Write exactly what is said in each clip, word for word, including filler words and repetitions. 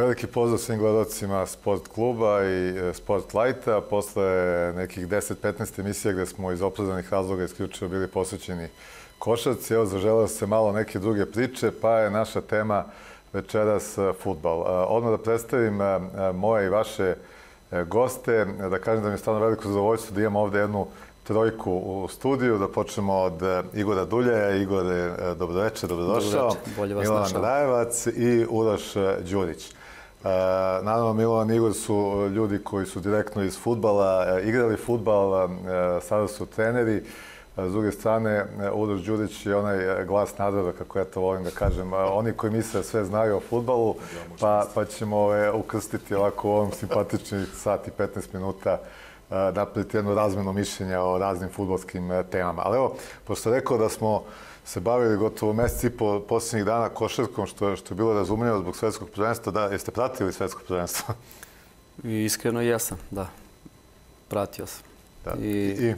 Veliki pozdrav svim gledalcima Sport kluba i Sport Lighta. Posle nekih deset do petnaest emisija gde smo iz opravdanih razloga isključivo bili posvećeni košarci, evo zaželeo se malo neke druge priče, pa je naša tema večeras fudbal. Odmah da predstavim moje i vaše goste, da kažem da mi je stvarno veliko zadovoljstvo da imam ovde jednu trojku u studiju, da počnemo od Igora Duljaja. Igore, dobroveče, dobrodošao. Milovan Rajevac i Uroš Đurić. Naravno, Milovan i Igor su ljudi koji su direktno iz fudbala, igrali fudbal, sada su treneri. S druge strane, Uroš Đurić je onaj glas naroda, kako ja to volim da kažem. Oni koji misle sve znaju o fudbalu, pa, pa ćemo ukrstiti ovako u ovom simpatičnih sat i petnaest minuta napraviti jednu razmenu mišljenja o raznim fudbalskim temama. Ali evo, pošto je rekao da smo se bavili gotovo mesec i po posljednjih dana košarkom, što, što je bilo razumljivo zbog svetskog prvenstva, da, jeste pratili svetsko prvenstvo? Iskreno jesam, da. Pratio sam. Da. I, I...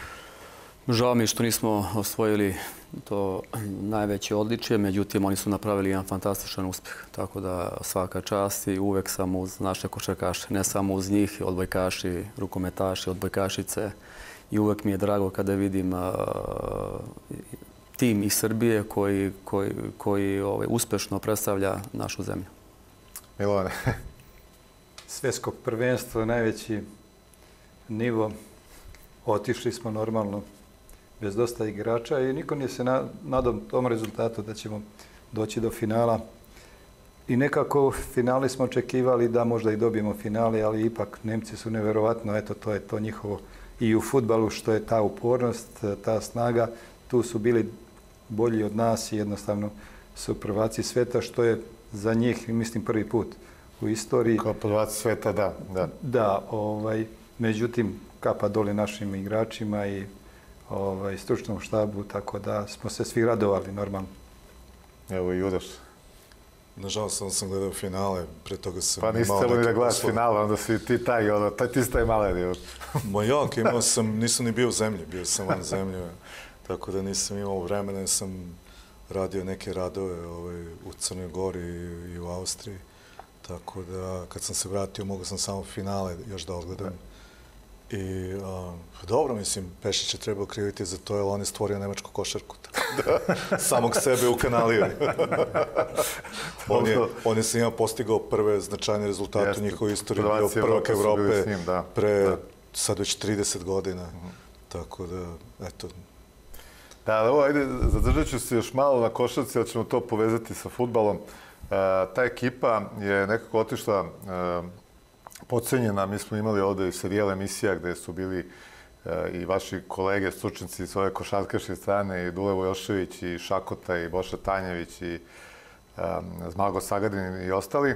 Žao mi je što nismo osvojili to najveće odličje, međutim oni su napravili jedan fantastičan uspjeh. Tako da svaka čast i uvek sam uz naše košarkaše, ne samo uz njih, odbojkaši, rukometaši, odbojkašice. I uvek mi je drago kada vidim uh, tim iz Srbije koji, koji, koji ovaj, uspešno predstavlja našu zemlju. Milovane. Svetskog prvenstva, najveći nivo. Otišli smo normalno bez dosta igrača i niko nije se nadao tom rezultatu da ćemo doći do finala. I nekako u finali smo očekivali da možda i dobijemo finale, ali ipak Nemci su neverovatno, eto to je to njihovo i u fudbalu što je ta upornost, ta snaga. Tu su bili bolji od nas i jednostavno su prvaci sveta, što je za njih, mislim, prvi put u istoriji. Kao prvaci sveta, da. Da, da ovaj, međutim, kapa dole našim igračima i ovaj, stručnom štabu, tako da smo se svi radovali normalno. Evo i Uroš. Nažalost, sam sam gledao finale, pre toga sam pa niste trebali da gledaš finale, onda si ti taj, ono, taj, ti si taj maler. Ma jak, imao sam, nisam ni bio u zemlji, bio sam van zemlje, tako da nisam imao vremena, sam radio neke radove ovaj, u Crnoj Gori i, i u Austriji, tako da kad sam se vratio mogao sam samo finale još da odgledam. I a, dobro, mislim, Pešić je trebao kriviti za to, jer on je stvorio nemačku košarku. Da, samog sebe u kanaliju. on, je, on je s njima postigao prve značajne rezultate u njihovoj istoriji, bio prvak Evrope njim, da, pre da. sad već trideset godina. Mm-hmm. Tako da, eto. Da, evo, ajde, zadržat ću se još malo na košarci, ali ćemo to povezati sa fudbalom. E, ta ekipa je nekako otišla e, podcenjena. Mi smo imali ovde i serijal emisija gde su bili e, i vaši kolege, stručnici s ove košarkaške strane, i Dule Vojošević, i Šakota, i Boša Tanjević, i e, Zmago Sagadin i ostali. E,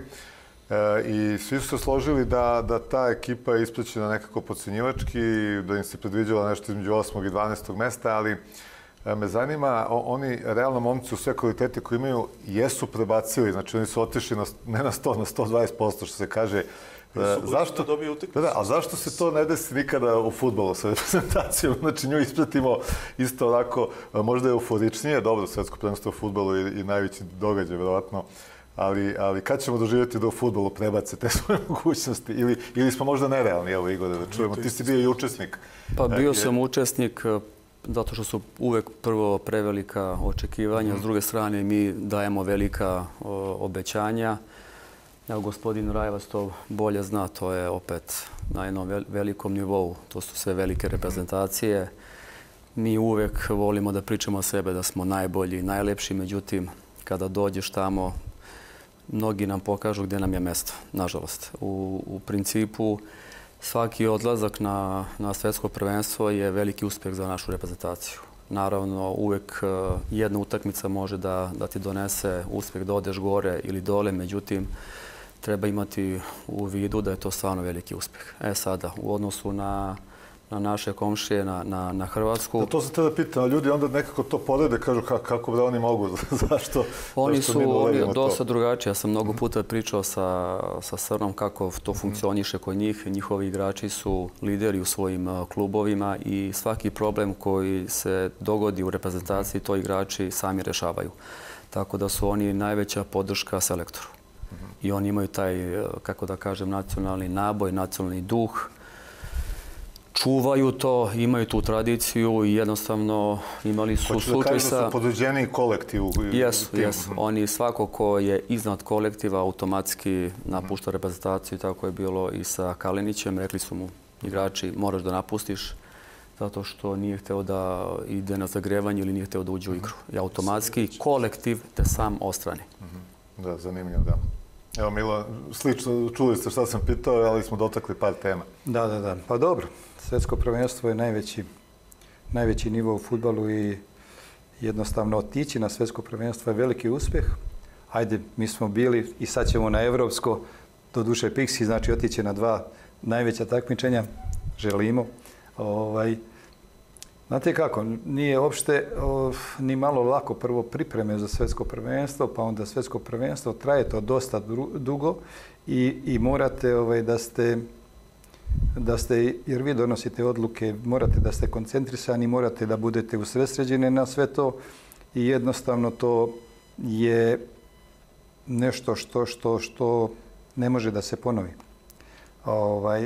I svi su se složili da, da ta ekipa je ispraćena nekako podcenjivački, da im se predviđalo nešto između osmog i dvanaestog mesta, ali e, me zanima, o, oni realno momci u sve kvalitete koje imaju jesu prebacili, znači oni su otišli na, ne na sto, na sto dvadeset posto što se kaže. Zašto, da, da, a zašto se to ne desi nikada u fudbalu sa reprezentacijom? Znači, nju ispratimo isto onako, možda je euforičnije, dobro, svetsko prvenstvo u fudbalu i, i najveći događaj, verovatno, ali, ali kad ćemo doživjeti da u fudbalu prebace te svoje mogućnosti? Ili, ili smo možda nerealni, evo Igore, da čujemo. Ti si bio i učesnik. Pa bio sam učesnik zato što su uvek prvo prevelika očekivanja, s druge strane mi dajemo velika obećanja. Evo, gospodin Rajevac to bolje zna, to je opet na jednom velikom nivou. To su sve velike reprezentacije. Mi uvek volimo da pričamo o sebe da smo najbolji i najlepši, međutim, kada dođeš tamo, mnogi nam pokažu gdje nam je mesto, nažalost. U, u principu, svaki odlazak na, na svetsko prvenstvo je veliki uspjeh za našu reprezentaciju. Naravno, uvek jedna utakmica može da, da ti donese uspjeh da odeš gore ili dole, međutim, treba imati u vidu da je to stvarno veliki uspjeh. E sada, u odnosu na, na naše komšije, na, na, na Hrvatsku... Da, to sam te da pitam, ljudi onda nekako to porede, kažu ka, kako da oni mogu, zašto, oni zašto su, mi dovedemo to? Oni dosta drugačiji. Ja sam mnogo puta pričao sa, sa Srnom kako to funkcioniše kod njih. Njihovi igrači su lideri u svojim klubovima i svaki problem koji se dogodi u reprezentaciji, to igrači sami rešavaju. Tako da su oni najveća podrška selektoru. i oni imaju taj, kako da kažem, nacionalni naboj, nacionalni duh. Čuvaju to, imaju tu tradiciju i jednostavno imali su slučaj sa... Hoću da kažu da su poduđeni kolektiv. Jesu, jesu. Oni svako ko je iznad kolektiva automatski napušta reprezentaciju. Tako je bilo i sa Kalinićem. Rekli su mu igrači moraš da napustiš zato što nije hteo da ide na zagrevanje ili nije hteo da uđe u igru. I automatski kolektiv te sam ostrani. Da, zanimljivo, da. Evo, Milo, slično, čuli ste šta sam pitao, ali smo dotakli par tema. Da, da, da. Pa dobro, svjetsko prvenstvo je najveći, najveći nivo u fudbalu i jednostavno otići na svjetsko prvenstvo je veliki uspjeh. Ajde, mi smo bili i sad ćemo na evropsko, do duše Pixi, znači otići na dva najveća takmičenja, želimo. Ovaj, znate kako, nije uopšte oh, ni malo lako prvo pripreme za svjetsko prvenstvo, pa onda svjetsko prvenstvo, traje to dosta dugo i, i morate ovaj, da ste, da ste, jer vi donosite odluke, morate da ste koncentrisani, morate da budete usredsređeni na sve to i jednostavno to je nešto što, što, što ne može da se ponovi. Ovaj,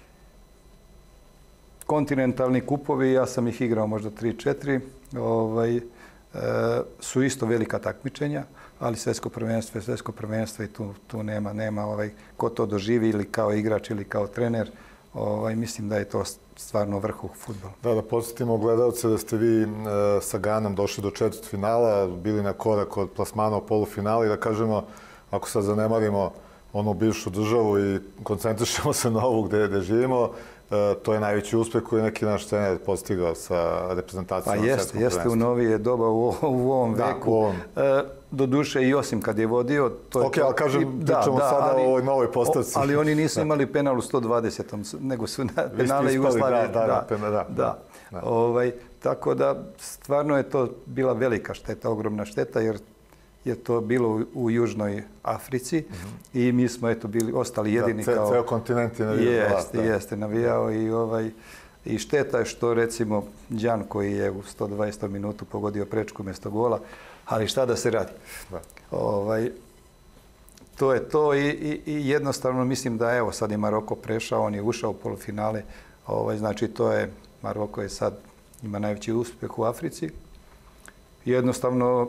kontinentalni kupovi, ja sam ih igrao možda tri četiri, ovaj, e, su isto velika takmičenja, ali svjetsko prvenstvo je svjetsko prvenstvo i tu, tu nema, nema ovaj, ko to doživi ili kao igrač ili kao trener. Ovaj, mislim da je to stvarno vrh u fudbalu. Da, da podsjetimo gledalce da ste vi e, sa Ganom došli do četvrtfinala, bili na korak od plasmana u polufinali, da kažemo, ako sad zanemarimo onu bivšu državu i koncentrišemo se na ovu gde, gde živimo, e, to je najveći uspjeh koji je neki naš trener postigao sa reprezentacijom. Pa jeste, jeste u novije doba u, u ovom da, veku. U ovom. E, do duše i osim kad je vodio. To ok, je to, ali kažem, i, da, pričamo da, sada ali, o ovoj novoj postavci. Ali oni nisu imali penal u sto dvadesetom, nego su na penale Jugoslavije. Da, da, da, da, da. da. Ovaj, tako da stvarno je to bila velika šteta, ogromna šteta, jer je to bilo u, u Južnoj Africi mm-hmm. i mi smo eto bili ostali jedini da, ce, kao... Ceo kontinent je navijao. Jeste, da. jeste, navijao i ovaj... I šteta je što, recimo, Đan koji je u sto dvadesetom minutu pogodio prečku mjesto gola, ali šta da se radi? Da. Ovaj, to je to i, i, i jednostavno mislim da evo sad je Maroko prešao, on je ušao u polufinale, ovaj, znači to je, Maroko je sad, ima najveći uspjeh u Africi. Jednostavno,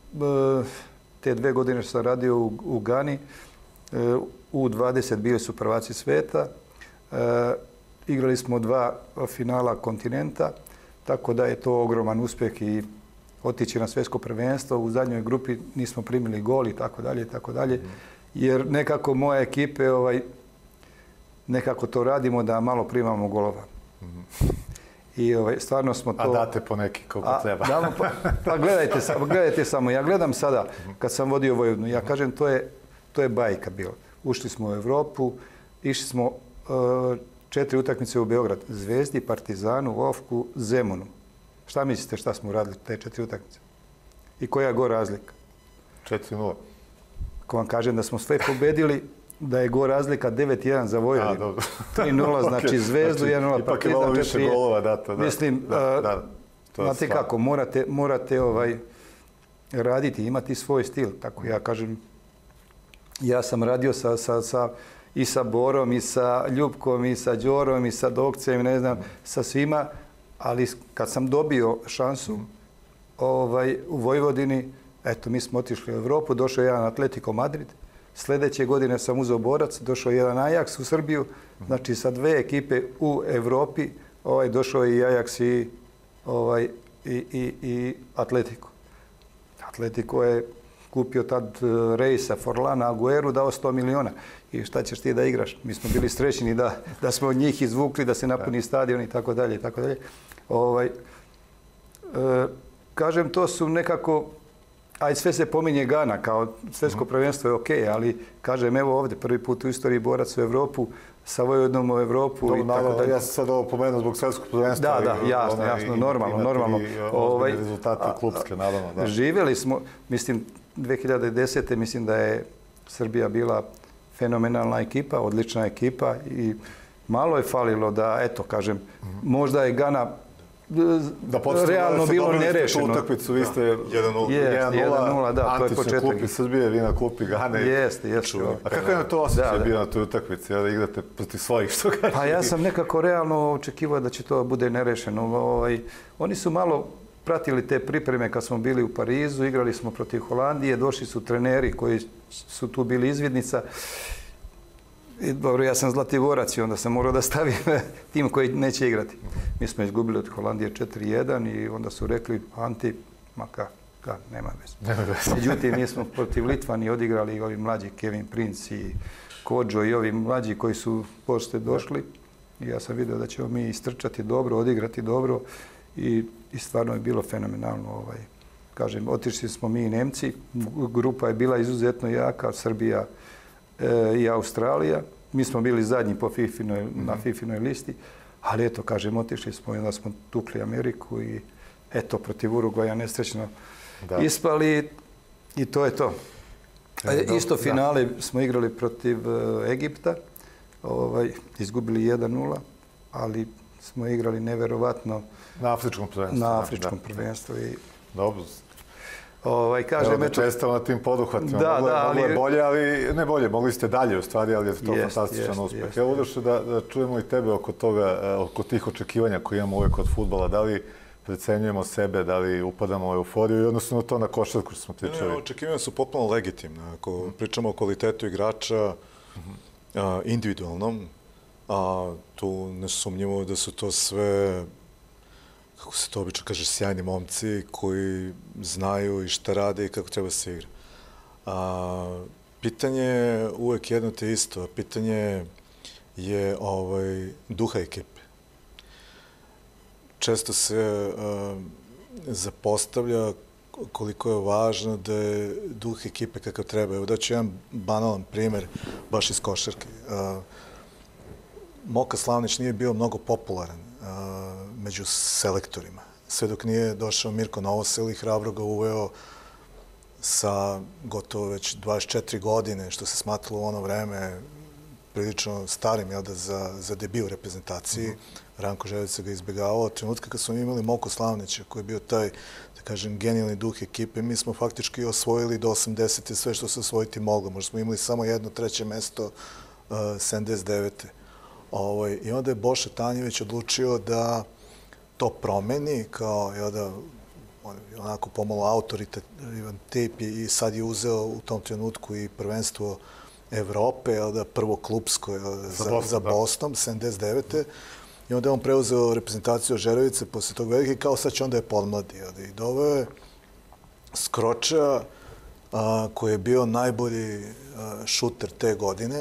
te dve godine što sam radio u, u Gani, u dvadeset bili su prvaci sveta, igrali smo dva finala kontinenta, tako da je to ogroman uspjeh i otići na svjetsko prvenstvo. U zadnjoj grupi nismo primili gol i tako dalje, tako dalje. Jer nekako moje ekipe, ovaj, nekako to radimo da malo primamo golova. I ovaj, stvarno smo to... A date po neki koliko A, treba. Damo, pa, pa gledajte, gledajte samo, ja gledam sada, kad sam vodio Vojvodinu, ja kažem to je, to je bajka bilo. Ušli smo u Evropu, išli smo... Uh, četiri utakmice u Beograd, Zvezdi, Partizanu, Vofku, Zemunu. Šta mislite šta smo uradili te četiri utakmice? I koja je go razlika? četiri nula. Ko vam kažem da smo sve pobedili, da je go razlika devet jedan za Vojvodinu. tri nula, znači okay. Zvezdu, znači, jedan nula, Partizan, četiri jedan. Ipak je malo više golova dato. Da. Mislim, da, da, to znate stvar. Kako, morate, morate ovaj, raditi, imati svoj stil. Tako ja kažem, ja sam radio sa... sa, sa i sa Borom, i sa Ljubkom, i sa Đorom, i sa Dokcem, ne znam, sa svima, ali kad sam dobio šansu ovaj, u Vojvodini, eto, mi smo otišli u Evropu, došao je jedan Atletico Madrid, sljedeće godine sam uzeo Borac, došao je jedan Ajax u Srbiju, znači sa dve ekipe u Evropi, ovaj, došao je i Ajax i, ovaj, i, i, i Atletico. Atletico je kupio tad Reisa, Forlana, Agueru, dao sto miliona. I šta ćeš ti da igraš? Mi smo bili srećni da, da smo od njih izvukli, da se napuni stadion i tako dalje i tako dalje. Ovaj, e, kažem, to su nekako, aj sve se pominje Gana, kao svjetsko prvenstvo je okej, okay, ali kažem, evo ovdje, prvi put u istoriji borac u Evropu, sa Vojvodinom u Evropu Dobre, i tako dalje. Ja sam sad ovo pomenuo zbog svjetskog prvenstva. Da, da, jasno, i, jasno, i, normalno, normalno. Ovaj, rezultate klubske, naravno. Da. Živjeli smo, mislim, dve hiljade desete. mislim da je Srbija bila fenomenalna ekipa, odlična ekipa i malo je falilo da, eto, kažem, mm-hmm. možda je Gana realno bilo nerešeno. Tu utakmicu, vi ste jedan nula. Antična klupi Srbije, vi na klupi Gane. Jeste, jeste. A kako je na to osjećaj bio na toj utakmici, da igrate protiv svojih, što kaže? Pa ja sam nekako realno očekivao da će to bude nerešeno. Oni su malo pratili te pripreme kad smo bili u Parizu, igrali smo protiv Holandije, došli su treneri koji su tu bili izvidnica. I dobro, ja sam Zlativorac i onda sam morao da stavim tim koji neće igrati. Mi smo izgubili od Holandije četiri jedan i onda su rekli, Anti, ma ka, ka, nema veze. Međutim, mi smo protiv Litvani odigrali i ovi mlađi Kevin Prince i Kodžo i ovi mlađi koji su poslije došli. I ja sam vidio da ćemo mi istrčati dobro, odigrati dobro i, i stvarno je bilo fenomenalno. Ovaj. Kažem, otišli smo mi i Nemci, grupa je bila izuzetno jaka, Srbija i Australija. Mi smo bili zadnji po Fifinoj, mm-hmm. na Fifinoj listi, ali eto, kažem, otišli smo i onda smo tukli Ameriku i eto, protiv Urugvaja nesrećno da. ispali i to je to. E, Isto do, finale da. smo igrali protiv uh, Egipta, ovaj, izgubili jedan nula, ali smo igrali neverovatno na afričkom prvenstvu. Na afričkom da. prvenstvu. I, dobro. Ovaj, kažem, evo da čestamo na tim poduhvatima. Da, moglo, da, ali... moglo je bolje, ali ne bolje, mogli ste dalje u stvari, ali je to jest, fantastičan jest, uspeh. jest, Evo Uroše, da, da čujemo i tebe oko toga, oko tih očekivanja koje imamo uvijek od fudbala. Da li precenjujemo sebe, da li upadamo u euforiju i odnosno to na košarku što smo pričali? Ne, očekivanja su potpuno legitimne. Ako mm. pričamo o kvalitetu igrača, mm-hmm. a, individualnom, a tu nesumnjivo da su to sve, kako se to obično kaže, sjajni momci koji znaju i šta rade i kako treba se igra. A, pitanje je uvek jedno te isto. Pitanje je ovaj, duha ekipe. Često se a, zapostavlja koliko je važno da je duh ekipe kakav treba. Evo daću jedan banalan primer baš iz košarke. A, Moka Slavnić nije bio mnogo popularan a, među selektorima. Sve dok nije došao Mirko Novosel i hrabro ga uveo sa gotovo već dvadeset četiri godine, što se smatralo u ono vreme prilično starim jel da, za, za debiju u reprezentaciji. Mm-hmm. Ranko Željevica ga izbjegavao. Od trenutka kad smo imali Moku Slavnića, koji je bio taj, da kažem, genijalni duh ekipe, mi smo faktički osvojili do osamdesete sve što se osvojiti moglo. Možda smo imali samo jedno treće mesto uh, sedamdeset devete Ovaj, I onda je Boša Tanjević odlučio da to promeni, kao jel da, on, onako pomalo autoritativan tip i sad je uzeo u tom trenutku i prvenstvo Evrope, jel da, prvo klubsko jel da, za, za, Boston, za Boston, sedamdeset devete I onda je on preuzeo reprezentaciju Žerovice posle tog velike i kao sad će onda je podmladi. Jel da, I doveo je Skroča, a, koji je bio najbolji a, šuter te godine.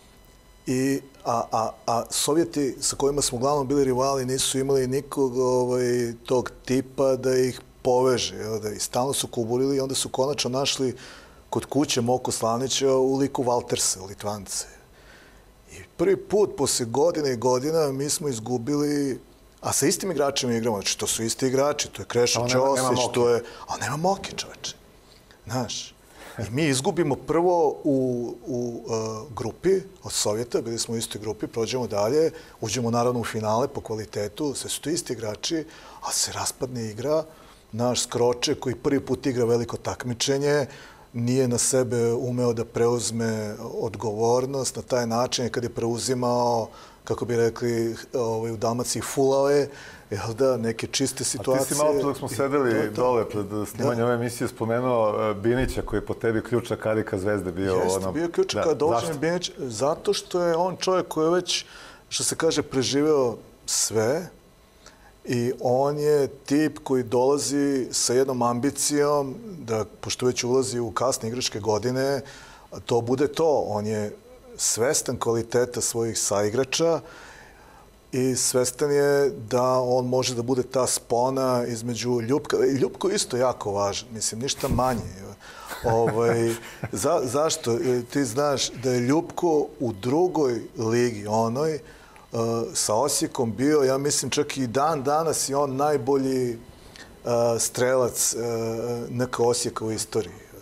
I, a, a, a Sovjeti sa kojima smo uglavnom bili rivali nisu imali nikog ovaj, tog tipa da ih poveže. Jel da? I stalno su kuburili i onda su konačno našli kod kuće Moku Slavnića u liku Valtersa, Litvance. I prvi put, posle godine i godina, mi smo izgubili, a sa istim igračima igramo. Znači, to su isti igrači, to je Krešo Ćosić, to je... A nema Moke, čoveče. Znaš, i mi izgubimo prvo u, u uh, grupi od Sovjeta, bili smo u istoj grupi, prođemo dalje, uđemo naravno u finale po kvalitetu, sve su to isti igrači, a se raspadne igra. Naš Skroče, koji prvi put igra veliko takmičenje, nije na sebe umeo da preuzme odgovornost na taj način kad je preuzimao, kako bi rekli ovaj, u Dalmaciji, fulave, jel da, neke čiste situacije. A ti si malo dok smo sedeli to, to. dole pred snimanjem ove emisije spomenuo Binića koji je po tebi ključna karika Zvezde bio. Jeste, ono... bio ključna karika Dolžan Binić, zato što je on čovjek koji je već, što se kaže, preživeo sve i on je tip koji dolazi sa jednom ambicijom da, pošto već ulazi u kasne igračke godine, to bude to. On je svestan kvaliteta svojih saigrača i svestan je da on može da bude ta spona između Ljupka. Ljupko je isto jako važan, mislim, ništa manje. Ovaj, za, zašto? Ti znaš da je Ljupko u drugoj ligi, onoj, uh, sa Osijekom bio, ja mislim, čak i dan danas je on najbolji uh, strelac uh, N K Osijeka u istoriji.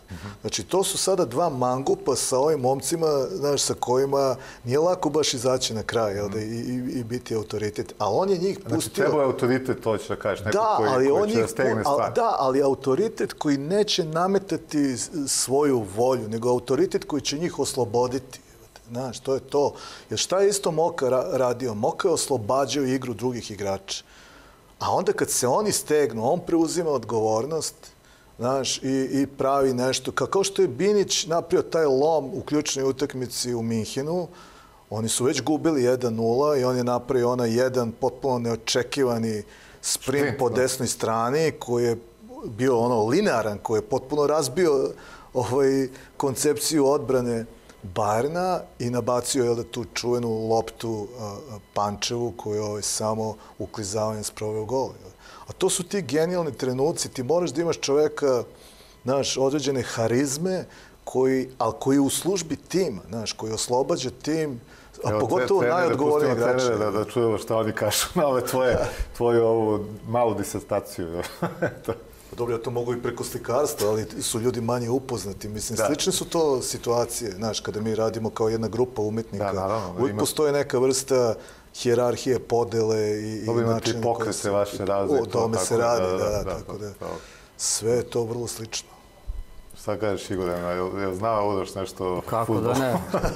Znači, to su sada dva mangupa sa ovim momcima, znaš, sa kojima nije lako baš izaći na kraj, jel da, i, i, i biti autoritet. Ali on je njih pustio... Znači, trebao je autoritet, to ćeš da kažeš, neko da, koji, ali koji on će da stegne al, stvar. Da, ali autoritet koji neće nametati svoju volju, nego autoritet koji će njih osloboditi. Znaš, to je to. Jer šta je isto Moka radio? Moka je oslobađao igru drugih igrača. A onda kad se oni stegnu, on preuzima odgovornost, znaš, i, i pravi nešto. Kao što je Binić napravio taj lom u ključnoj utakmici u Minhenu, oni su već gubili jedan nula i on je napravio onaj jedan potpuno neočekivani sprint, sprint po desnoj strani koji je bio ono linearan, koji je potpuno razbio ovaj, koncepciju odbrane Bajerna i nabacio je da tu čuvenu loptu a, a, Pančevu koju je ovaj, samo uklizavanjem sproveo gol. A to su ti genijalni trenuci. Ti moraš da imaš čoveka, znaš, određene harizme, koji, ali koji je u službi tima, znaš, koji oslobađa tim, a evo, pogotovo najodgovornije igrače. Da, da čujemo šta oni kažu na ove tvoje, tvoju ovu malu disertaciju. Dobro, ja to mogu i preko slikarstva, ali su ljudi manje upoznati. Mislim, da. Slične su to situacije, znaš, kada mi radimo kao jedna grupa umetnika. Da, naravno. Uvijek ima... postoje neka vrsta hijerarhije, podele i, Dobro, i način... Dobro, pokrete se vaše razlike. O tome se radi, da, da, da, da tako da. da. Sve je to vrlo slično. Šta kažeš, Igorena, jel, jel znao Uroš nešto Kako futbol? da ne?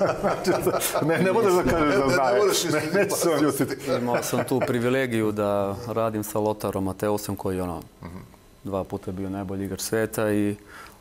ne, ne možeš da kažeš da znaš. Ne, ne, neću se vam ljutiti. Imao sam tu privilegiju da radim sa Lotarom Mateusom, koji je ono, uh-huh. dva puta bio najbolji igrač sveta i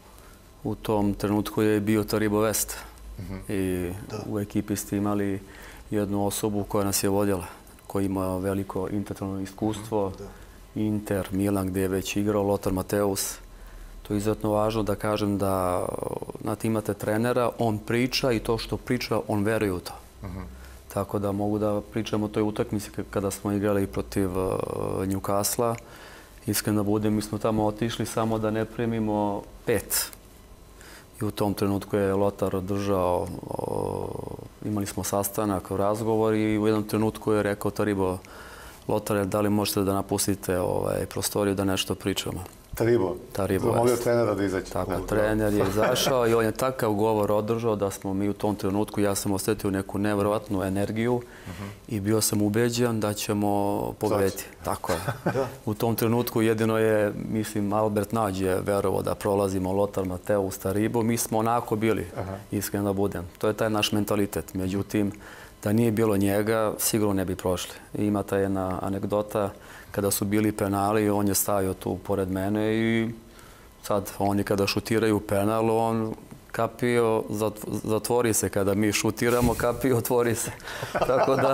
u tom trenutku je bio Taribo West. Uh-huh. I da. U ekipi ste imali jednu osobu koja nas je vodila, koja ima veliko internacionalno iskustvo. Uh-huh. Inter, Milan, gdje je već igrao, Lotar Mateus. To je izuzetno važno da kažem da znate, imate trenera, on priča i to što priča, on veruje u to. Uh-huh. Tako da mogu da pričam o toj utakmici kada smo igrali protiv uh, Newcastle. Iskreno da budem, mi smo tamo otišli samo da ne primimo pet. I u tom trenutku je Lotar održao, o, imali smo sastanak, razgovor i u jednom trenutku je rekao Taribo, Lotare, da li možete da napustite ovaj, prostoriju da nešto pričamo? Taribo? Taribo. Molio trenera da izađe. Tako, trener je izašao i on je takav govor održao da smo mi u tom trenutku, ja sam osjetio neku nevjerovatnu energiju uh-huh. i bio sam ubeđen da ćemo pobediti. Tako je. U tom trenutku jedino je, mislim, Albert Nađ je verovao da prolazimo Lotar Mateus, Taribo. Mi smo onako bili, uh-huh. iskreno da budem. To je taj naš mentalitet. Međutim, da nije bilo njega, sigurno ne bi prošli. I ima ta jedna anegdota, kada su bili penali, on je stavio tu pored mene i sad oni kada šutiraju penal, on kapio, zatvori se. Kada mi šutiramo, kapio, otvori se. Tako da,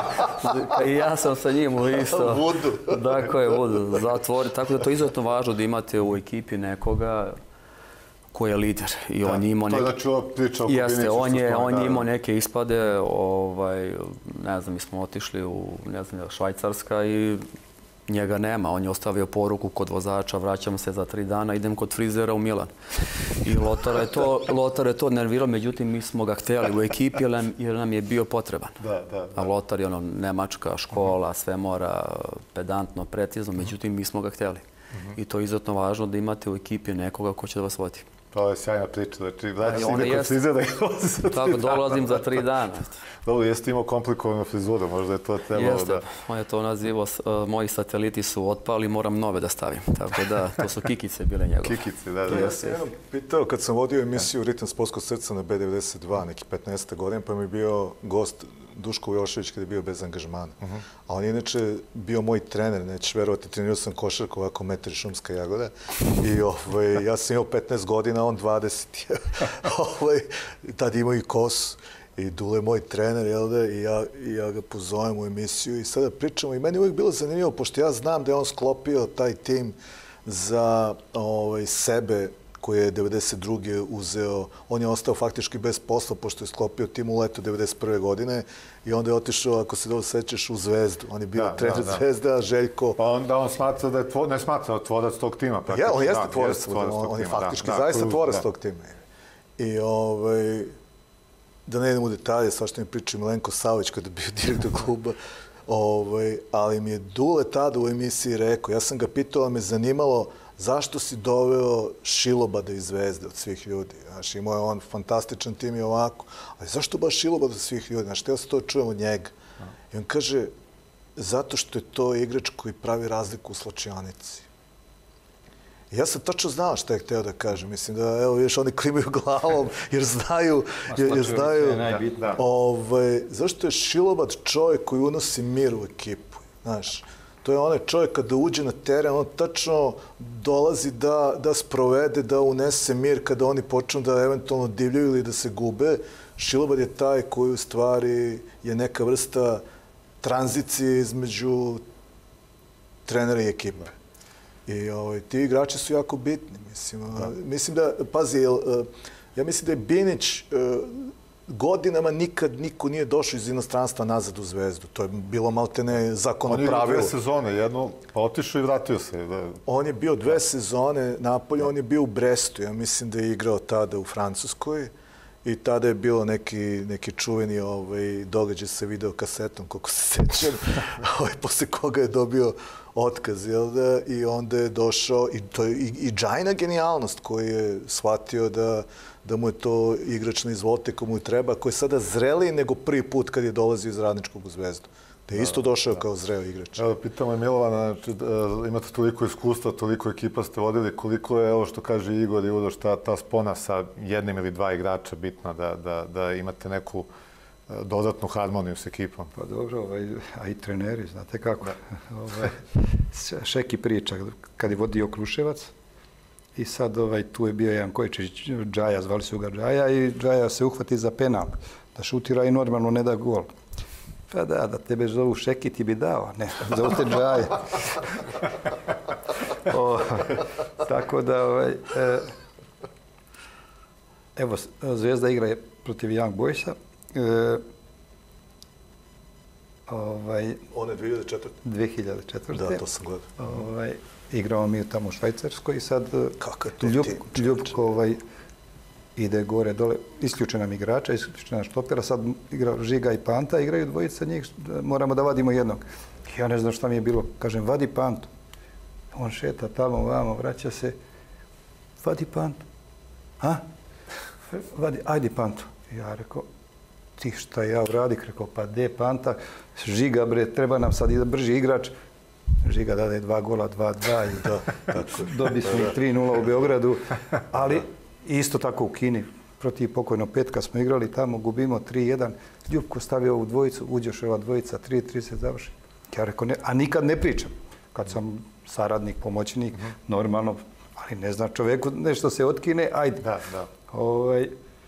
i ja sam sa njim isto. Vudu. Tako je, vudu. Zatvori. Tako da to je izuzetno važno da imate u ekipi nekoga koji je lider. I da, on imao neke... To je znači ova priča oko Jeste, on je, on je imao neke ispade, ovaj, ne znam, mi smo otišli u, ne znam, Švajcarska i njega nema. On je ostavio poruku kod vozača, vraćam se za tri dana, idem kod frizera u Milan. I Lotar je to, Lotar je to nervirao, međutim, mi smo ga htjeli u ekipi jer nam, jer nam je bio potreban. Da, da, da. A Lotar je ono, nemačka škola, sve mora pedantno, precizno, međutim, mi smo ga htjeli. Uh-huh. I to je izuzetno važno da imate u ekipi nekoga ko će da vas vodi. To je sjajna priča, znači vraćaš se ide kod frizera i dolazi za tri dana. Tako, dolazim za tri dana. Dobro, jeste imao komplikovanu frizuru, možda je to trebalo jeste. da... On je to nazivao, uh, moji sateliti su otpali, moram nove da stavim. Tako da, to su kikice bile njegove. Kikice, da, da. Ja sam jednom pitao, kad sam vodio emisiju Ritam sportskog srca na B devedeset dva, neki petnaeste godine, pa mi je bio gost Duško Vujošević kada je bio bez angažmana. Uh-huh. A on je inače bio moj trener, nećeš verovati, trenirao sam košarku ovako metri šumska jagoda i ovaj, ja sam imao petnaest godina, on dvadeset. ovaj, tad imao i kosu i Dule je moj trener, jel da, i ja, i ja ga pozovem u emisiju i sada pričamo i meni je uvijek bilo zanimljivo, pošto ja znam da je on sklopio taj tim za ovaj, sebe, koji je devedeset druge uzeo, on je ostao faktički bez posla, pošto je sklopio tim u leto devedeset prve godine i onda je otišao, ako se dobro sećaš, u Zvezdu. On je bio da, trener da, da. Zvezde, a Željko... Pa onda on smatra da je tvor, ne smatra tvorac tog tima. Ja, on jeste tvorac, on, on je faktički da, zaista da, tvorac da. tog tima. I ovaj, da ne idem u detalje, svašta mi priča Milenko Savović kada je bio direktor kluba, ovaj, ali mi je Dule tada u emisiji rekao, ja sam ga pitao, me zanimalo zašto si doveo Šilobada iz Zvezde od svih ljudi? Znaš, imao je on fantastičan tim i ovako, ali zašto baš Šilobad od svih ljudi? Znaš, htio se to čujem od njega. I on kaže, zato što je to igrač koji pravi razliku u slačionici. I ja sam tačno znao šta je hteo da kažem. Mislim da, evo, vidiš, oni klimaju glavom jer znaju... Jer, jer znaju ovaj, zašto je Šilobad čovjek koji unosi mir u ekipu? Znaš, to je onaj čovjek kada uđe na teren, on tačno dolazi da, da sprovede, da unese mir kada oni počnu da eventualno divljaju ili da se gube. Šilobad je taj koji u stvari je neka vrsta tranzicije između trenera i ekipe. I ovaj, ti igrači su jako bitni. Mislim, da. mislim da, pazi, ja mislim da je Binić godinama nikad niko nije došao iz inostranstva nazad u Zvezdu. To je bilo maltene zakonno pravilo. On je bio dve sezone, jednu, pa otišao i vratio se. Da. On je bio dve sezone napolje, on je bio u Brestu. Ja mislim da je igrao tada u Francuskoj. I tada je bilo neki, neki čuveni ovaj, događaj sa videokasetom, koliko se sećam, ovaj, posle koga je dobio otkaz, jel da? I onda je došao, i to je i, i Džajna genijalnost koji je shvatio da, da mu je to igrač na izvolite ko mu treba, koji je sada zreliji nego prvi put kad je dolazio iz Radničkog u Zvezdu. Da je isto došao da. kao zreo igrač. Evo, pitamo je Milovana, znači, imate toliko iskustva, toliko ekipa ste vodili, koliko je, ovo što kaže Igor i Uroš, ta, ta spona sa jednim ili dva igrača bitna, da, da, da imate neku dodatnu harmoniju s ekipom? Pa dobro, ovaj, a i treneri, znate kako. ovaj, Šeki priča, kad je vodio Kruševac, i sad ovaj, tu je bio jedan Kojičić, Džaja, zvali su ga Džaja, i Džaja se uhvati za penal, da šutira i normalno ne da gol. Pa da, da tebe zovu Šeki, ti bi dao. Ne, zovu te Džaja. o, tako da, ovaj, e, evo, Zvezda igra protiv Young Boysa. E, ovaj, On je dve hiljade četvrte. dve hiljade četvrte. Da, to sam gledao. Ovaj, igrao mi tamo u Švajcarskoj i sad Kako je to Ljub, tim, Ljubko ovaj, ide gore, dole, isključena mi igrača, isključena štopera, sad igra Žiga i Panta, igraju dvojica njih, moramo da vadimo jednog. Ja ne znam šta mi je bilo, kažem, vadi Pantu. On šeta tamo, vamo, vraća se, vadi Pantu. A? Vadi, ajde Pantu. Ja rekao, ti šta ja uradik, rekao, pa de Panta, Žiga, bre, treba nam sad i brži igrač. Žiga dade dva gola, dva dva i da, tako. Dobi smo tri nula u Beogradu, ali isto tako u Kini, protiv pokojnog Petka smo igrali tamo, gubimo tri jedan, Ljubko stavio ovu dvojicu, uđeš ova dvojica, tri tri se završi. Ja rekao, ne, a nikad ne pričam. Kad sam saradnik, pomoćnik, mm-hmm. normalno, ali ne zna čoveku, nešto se otkine, ajde. Da, da. Ovaj,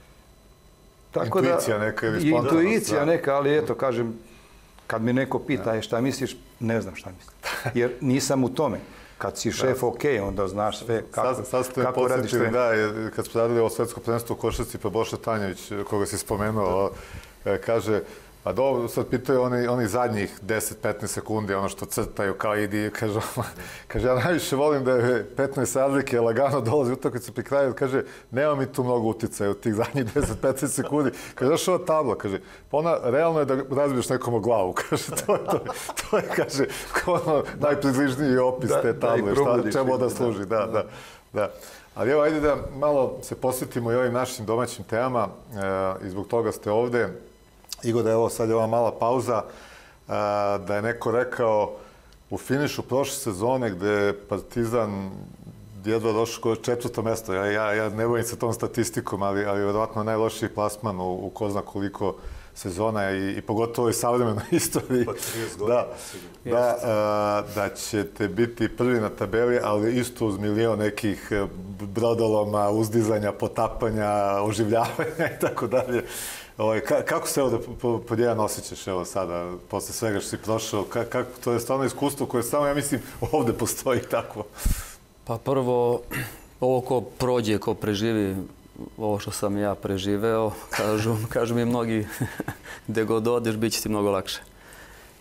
tako intuicija da, neka ili spontanost. Intuicija da. neka, ali eto, kažem, kad mi neko pita je šta misliš, ne znam šta mislim. Jer nisam u tome. Kad si šef, ok, onda znaš sve kako, sad, sad ste kako radiš sve. Da, kad smo radili ovo svetsko prvenstvo u košarci, pa Boša Tanjević, koga si spomenuo, kaže, a dobro, sad pitaju oni, oni zadnjih deset do petnaest sekundi, ono što crtaju kao idi, kaže, kaže, ja najviše volim da je petnaest razlike, lagano dolazi utakmica pri kraju, kaže, nema mi tu mnogo uticaja u tih zadnjih deset do petnaest sekundi. Kaže, znaš ova tabla, kaže, pa ona, realno je da razbiješ nekom o glavu, kaže, to je, to je, to je kaže, ono, najpribližniji opis da, te table, šta, čemu da služi, da, da, da. da. Ali evo, ajde da malo se posvetimo i ovim našim domaćim temama, e, i zbog toga ste ovde. Igor, da evo sad je ova mala pauza, a, da je neko rekao u finišu prošle sezone gde je Partizan jedva došao koje četvrto mesto. Ja, ja, ja ne bojim se tom statistikom, ali, ali verovatno najlošiji plasman u, u ko zna koliko sezona i, i pogotovo i savremenoj istoriji. Pa trideset godina. Da, da, a, da ćete biti prvi na tabeli, ali isto uz milion nekih brodoloma, uzdizanja, potapanja, oživljavanja i tako dalje. Ovaj, ka, kako se ovde pod jedan osjećaš evo sada, posle svega što si prošao, ka, kako, to je stvarno iskustvo koje samo, ja mislim, ovde postoji takvo? Pa prvo, ovo ko prođe, ko preživi, ovo što sam ja preživeo, kažu, kažu mi mnogi, gde god odeš, bit će ti mnogo lakše.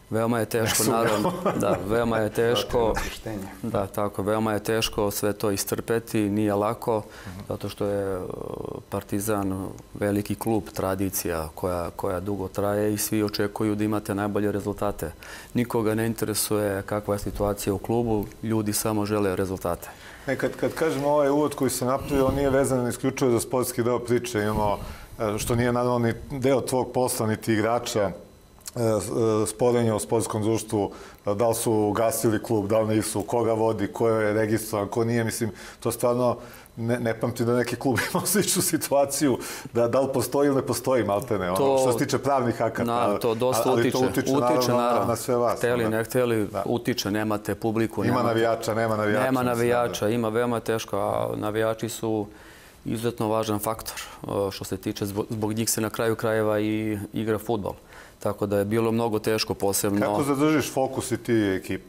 Veoma je teško, naravno, da, veoma je teško, da, tako, veoma je teško sve to istrpeti, nije lako, zato što je Partizan veliki klub, tradicija koja, koja dugo traje i svi očekuju da imate najbolje rezultate. Nikoga ne interesuje kakva je situacija u klubu, ljudi samo žele rezultate. E, kad, kad kažemo ovaj uvod koji se napravio, on nije vezan isključivo za sportski deo priče, imamo, što nije naravno ni deo tvog posla, niti igrača, sporenje o sportskom društvu, da li su ugasili klub, da li nisu, koga vodi, ko je registrovan, ko nije, mislim, to stvarno ne, ne pamtim da neki klub ima sličnu situaciju, da, da li postoji ili ne postoji, maltene, ono, to, što se tiče pravnih akata, na, to dosta ali utiče, to utiče, utiče naravno, naravno, na, na sve vas. Hteli, da. ne hteli, da. Utiče, nemate publiku. Ima nemate, navijača, nema navijača. Nema navijača, da. Ima veoma teško, a navijači su izuzetno važan faktor, što se tiče, zbog, zbog njih se na kraju krajeva i igra fudbal. Tako da je bilo mnogo teško, posebno... Kako zadržiš fokus i ti ekipa?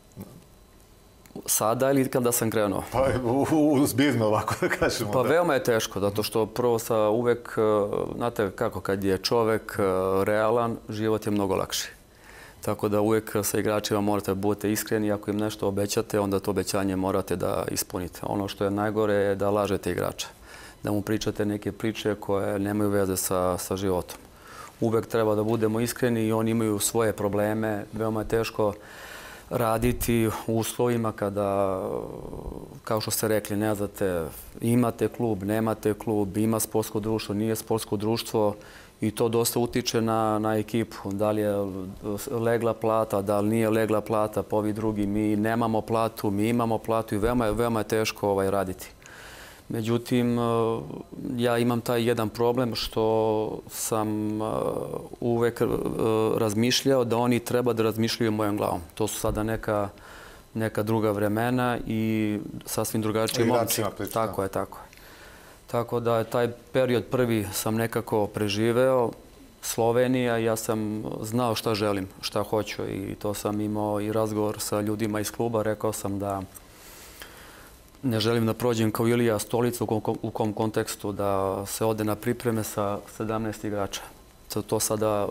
Sada ili kada sam krenuo? Pa uzbiljno ovako da kažemo. Pa da. veoma je teško, zato što prvo sa uvek, znate kako, kad je čovek realan, život je mnogo lakši. Tako da uvek sa igračima morate da budete iskreni, ako im nešto obećate, onda to obećanje morate da ispunite. Ono što je najgore je da lažete igrača, da mu pričate neke priče koje nemaju veze sa, sa životom. Uvek treba da budemo iskreni i oni imaju svoje probleme. Veoma je teško raditi u uslovima kada, kao što ste rekli, ne znate, imate klub, nemate klub, ima sportsko društvo, nije sportsko društvo i to dosta utiče na, na ekipu. Da li je legla plata, da li nije legla plata, pa ovi drugi, mi nemamo platu, mi imamo platu i veoma je, veoma je teško ovaj, raditi. Međutim, ja imam taj jedan problem što sam uvek razmišljao da oni treba da razmišljaju mojom glavom. To su sada neka, neka druga vremena i sasvim drugačije momci. Tako je, tako je. Tako da taj period prvi sam nekako preživeo. Slovenija, ja sam znao šta želim, šta hoću i to sam imao i razgovor sa ljudima iz kluba. Rekao sam da ne želim da prođem kao Ilija Stolica u kom, u kom kontekstu, da se ode na pripreme sa sedamnaest igrača. To sada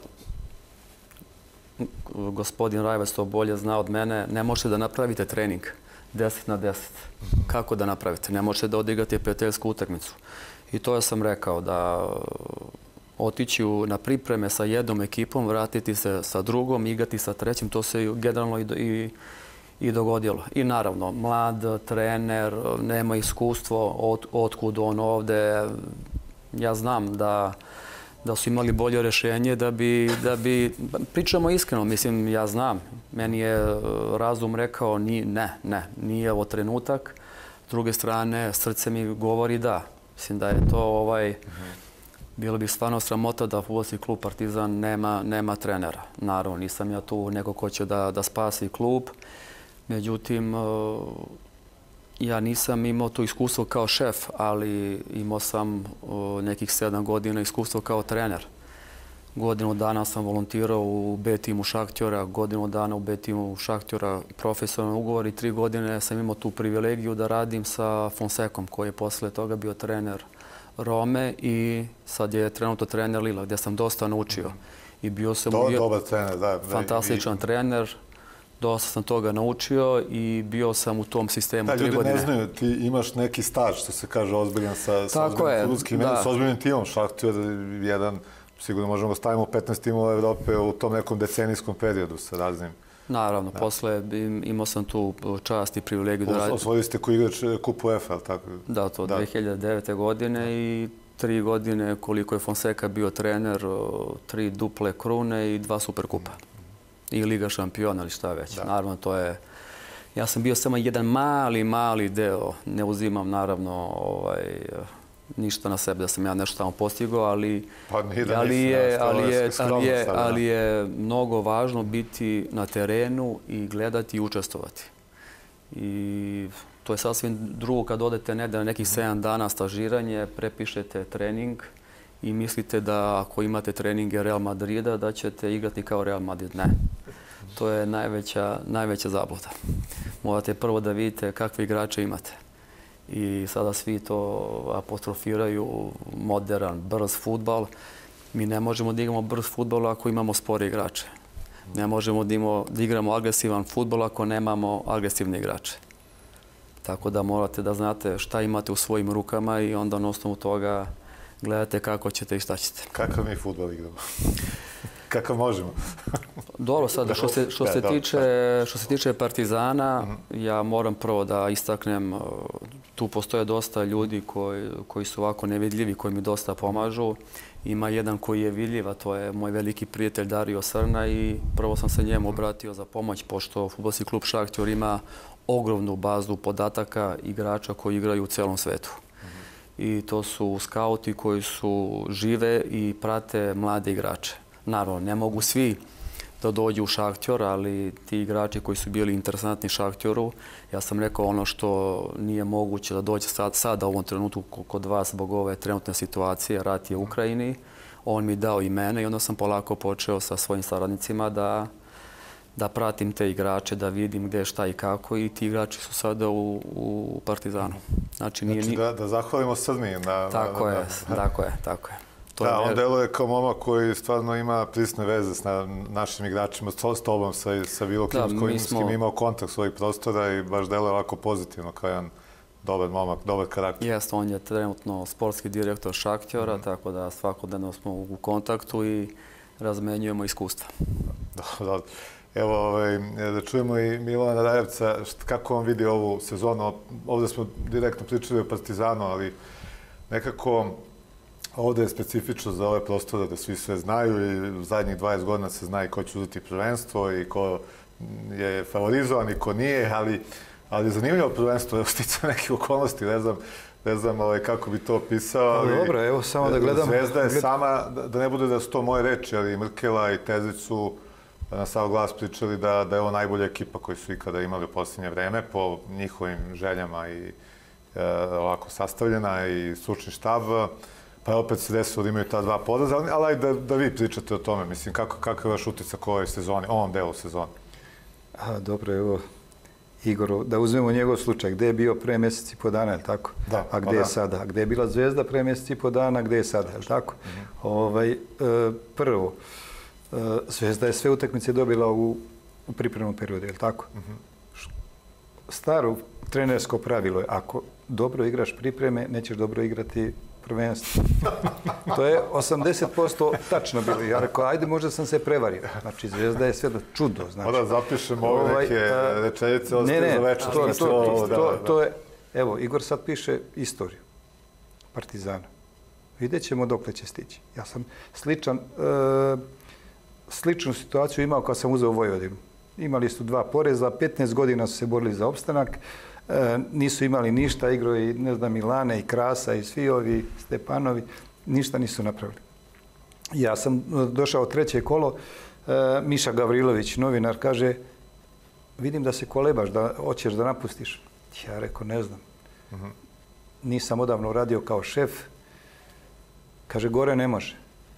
gospodin Rajvac to bolje zna od mene. Ne možete da napravite trening deset na deset. Kako da napravite? Ne možete da odigrate prijateljsku utakmicu. I to ja sam rekao, da otići na pripreme sa jednom ekipom, vratiti se sa drugom, igrati sa trećim, to se generalno i, i i dogodilo. I naravno, mlad trener, nema iskustvo, od, otkud on ovde. Ja znam da, da su imali bolje rešenje da bi, da bi... Pričamo iskreno, mislim, ja znam. Meni je razum rekao ni, ne, ne, nije ovo trenutak. S druge strane, srce mi govori da. Mislim da je to ovaj... Bilo bi stvarno sramota da fudbalski klub Partizan nema, nema trenera. Naravno, nisam ja tu neko ko će da, da spasi klub. Međutim, ja nisam imao to iskustvo kao šef, ali imao sam nekih sedam godina iskustvo kao trener. Godinu dana sam volontirao u B timu Šahtjora, godinu dana u B timu Šahtjora profesionalni ugovor i tri godine sam imao tu privilegiju da radim sa Fonsekom, koji je posle toga bio trener Rome i sad je trenutno trener Lila, gdje sam dosta naučio. I bio sam Do, dobar trener, da. Fantastičan trener. Dosta sam toga naučio i bio sam u tom sistemu tri godine. Da, ljudi ne znaju, ti imaš neki staž, što se kaže, ozbiljan sa, sa ozbiljnim fudbalskim imenom, sa ozbiljnim timom. Šahtjor jedan, sigurno možemo ga stavimo u petnaest timova Evrope u tom nekom decenijskom periodu sa raznim. Naravno, da. Posle imao sam tu čast i privilegiju da radim. Osvojili ste koji igrač Kupu UEFA, ali tako? Da, to da. dve hiljade devete. godine i tri godine koliko je Fonseca bio trener, tri duple krune i dva superkupa. I Liga šampiona ili šta već. Da. Naravno, to je... Ja sam bio samo jedan mali, mali deo. Ne uzimam, naravno, ovaj, ništa na sebe da sam ja nešto tamo postigao, ali... Pa nije da ali nisam, je, ja, ali je, ali je, stavljena. ali je mnogo važno biti na terenu i gledati i učestvovati. I to je sasvim drugo kad odete negdje na nekih sedam dana stažiranje, prepišete trening i mislite da ako imate treninge Real Madrida da ćete igrati kao Real Madrid. Ne. To je najveća, najveća zabluda. Morate prvo da vidite kakve igrače imate. I sada svi to apostrofiraju, modern, brz fudbal. Mi ne možemo da igramo brz fudbal ako imamo spore igrače. Ne možemo da, imamo, da igramo agresivan fudbal ako nemamo agresivne igrače. Tako da morate da znate šta imate u svojim rukama i onda na osnovu toga gledate kako ćete i šta ćete. Kakav mi fudbal igramo? Kakav možemo? Dobro, sad što se, što se, tiče, što se tiče Partizana, ja moram prvo da istaknem, tu postoje dosta ljudi koji, koji su ovako nevidljivi, koji mi dosta pomažu. Ima jedan koji je vidljiv, a to je moj veliki prijatelj Dario Srna i prvo sam se njemu obratio za pomoć, pošto fudbalski klub Šahtjor ima ogromnu bazu podataka igrača koji igraju u celom svetu. I to su skauti koji su žive i prate mlade igrače. Naravno, ne mogu svi da dođu u Šahtjor, ali ti igrači koji su bili interesantni Šahtjoru, ja sam rekao ono što nije moguće da dođe sad, sada u ovom trenutku kod vas zbog ove trenutne situacije, rat je u Ukrajini, on mi dao i mene i onda sam polako počeo sa svojim saradnicima da, da pratim te igrače, da vidim gde, šta i kako i ti igrači su sada u, u Partizanu. Znači, nije, znači da, da zahvalimo Srni. Na, tako, na, je, na, tako je, tako je. To da, on deluje kao momak koji stvarno ima prisne veze s na, našim igračima, s tobom, sa, sa bilo kim s kojim smo... imao kontakt svojih prostora i baš deluje ovako pozitivno kao jedan dobar momak, dobar karakter. Jeste, on je trenutno sportski direktor Šahtjora, mm. tako da svakodnevno smo u kontaktu i razmenjujemo iskustva. Dobro. Evo, ovaj, da čujemo i Milana Rajevca, kako on vidi ovu sezonu. Ovdje smo direktno pričali o Partizanu, ali nekako ovdje je specifično za ove prostore da svi sve znaju i u zadnjih dvadeset godina se zna i ko će uzeti prvenstvo i ko je favorizovan i ko nije, ali, ali zanimljivo prvenstvo je sticao nekih okolnosti, ne znam, ne znam ovaj, kako bi to opisao. Ali dobro, evo samo da gledam. Zvezda je sama, da ne bude da su to moje reči, ali Mrkela i Terzić su na sav glas pričali da, da je ovo najbolja ekipa koju su ikada imali u posljednje vreme po njihovim željama i e, ovako sastavljena i stručni štab. Pa opet se desilo da imaju ta dva poraza, ali ajde da, da vi pričate o tome. Mislim, kako, kakav je vaš utisak u ovoj sezoni, ovom delu sezoni? A, dobro, evo, Igor, da uzmemo njegov slučaj. Gde je bio pre mjesec i po dana, je li tako? Da. A gde da. je sada? A gde je bila Zvezda pre mjesec i po dana, gde je sada, je li tako? Mm-hmm. ovaj, e, prvo, e, Zvezda je sve utakmice dobila u, u pripremnom periodu, je li tako? Mm-hmm. Staro trenersko pravilo je, ako dobro igraš pripreme, nećeš dobro igrati prvenstvo. To je osamdeset posto tačno bilo. Ja rekao, ajde, možda sam se prevario. Znači, Zvezda je sve da čudo. Znači, da zapišemo ove neke rečenice, ostaje za večer. To, to, to, to, to je, evo, Igor sad piše istoriju Partizana. Vidjet ćemo dokle će stići. Ja sam sličan, e, sličnu situaciju imao kad sam uzeo Vojvodinu. Imali su dva poreza, petnaest godina su se borili za opstanak. E, nisu imali ništa, igrao i, ne znam, Milane i Krasa i svi ovi Stepanovi, ništa nisu napravili. Ja sam došao treće kolo, e, Miša Gavrilović, novinar, kaže, vidim da se kolebaš, da hoćeš da napustiš. Ja rekao, ne znam. Uh-huh. Nisam odavno radio kao šef. Kaže, gore ne može.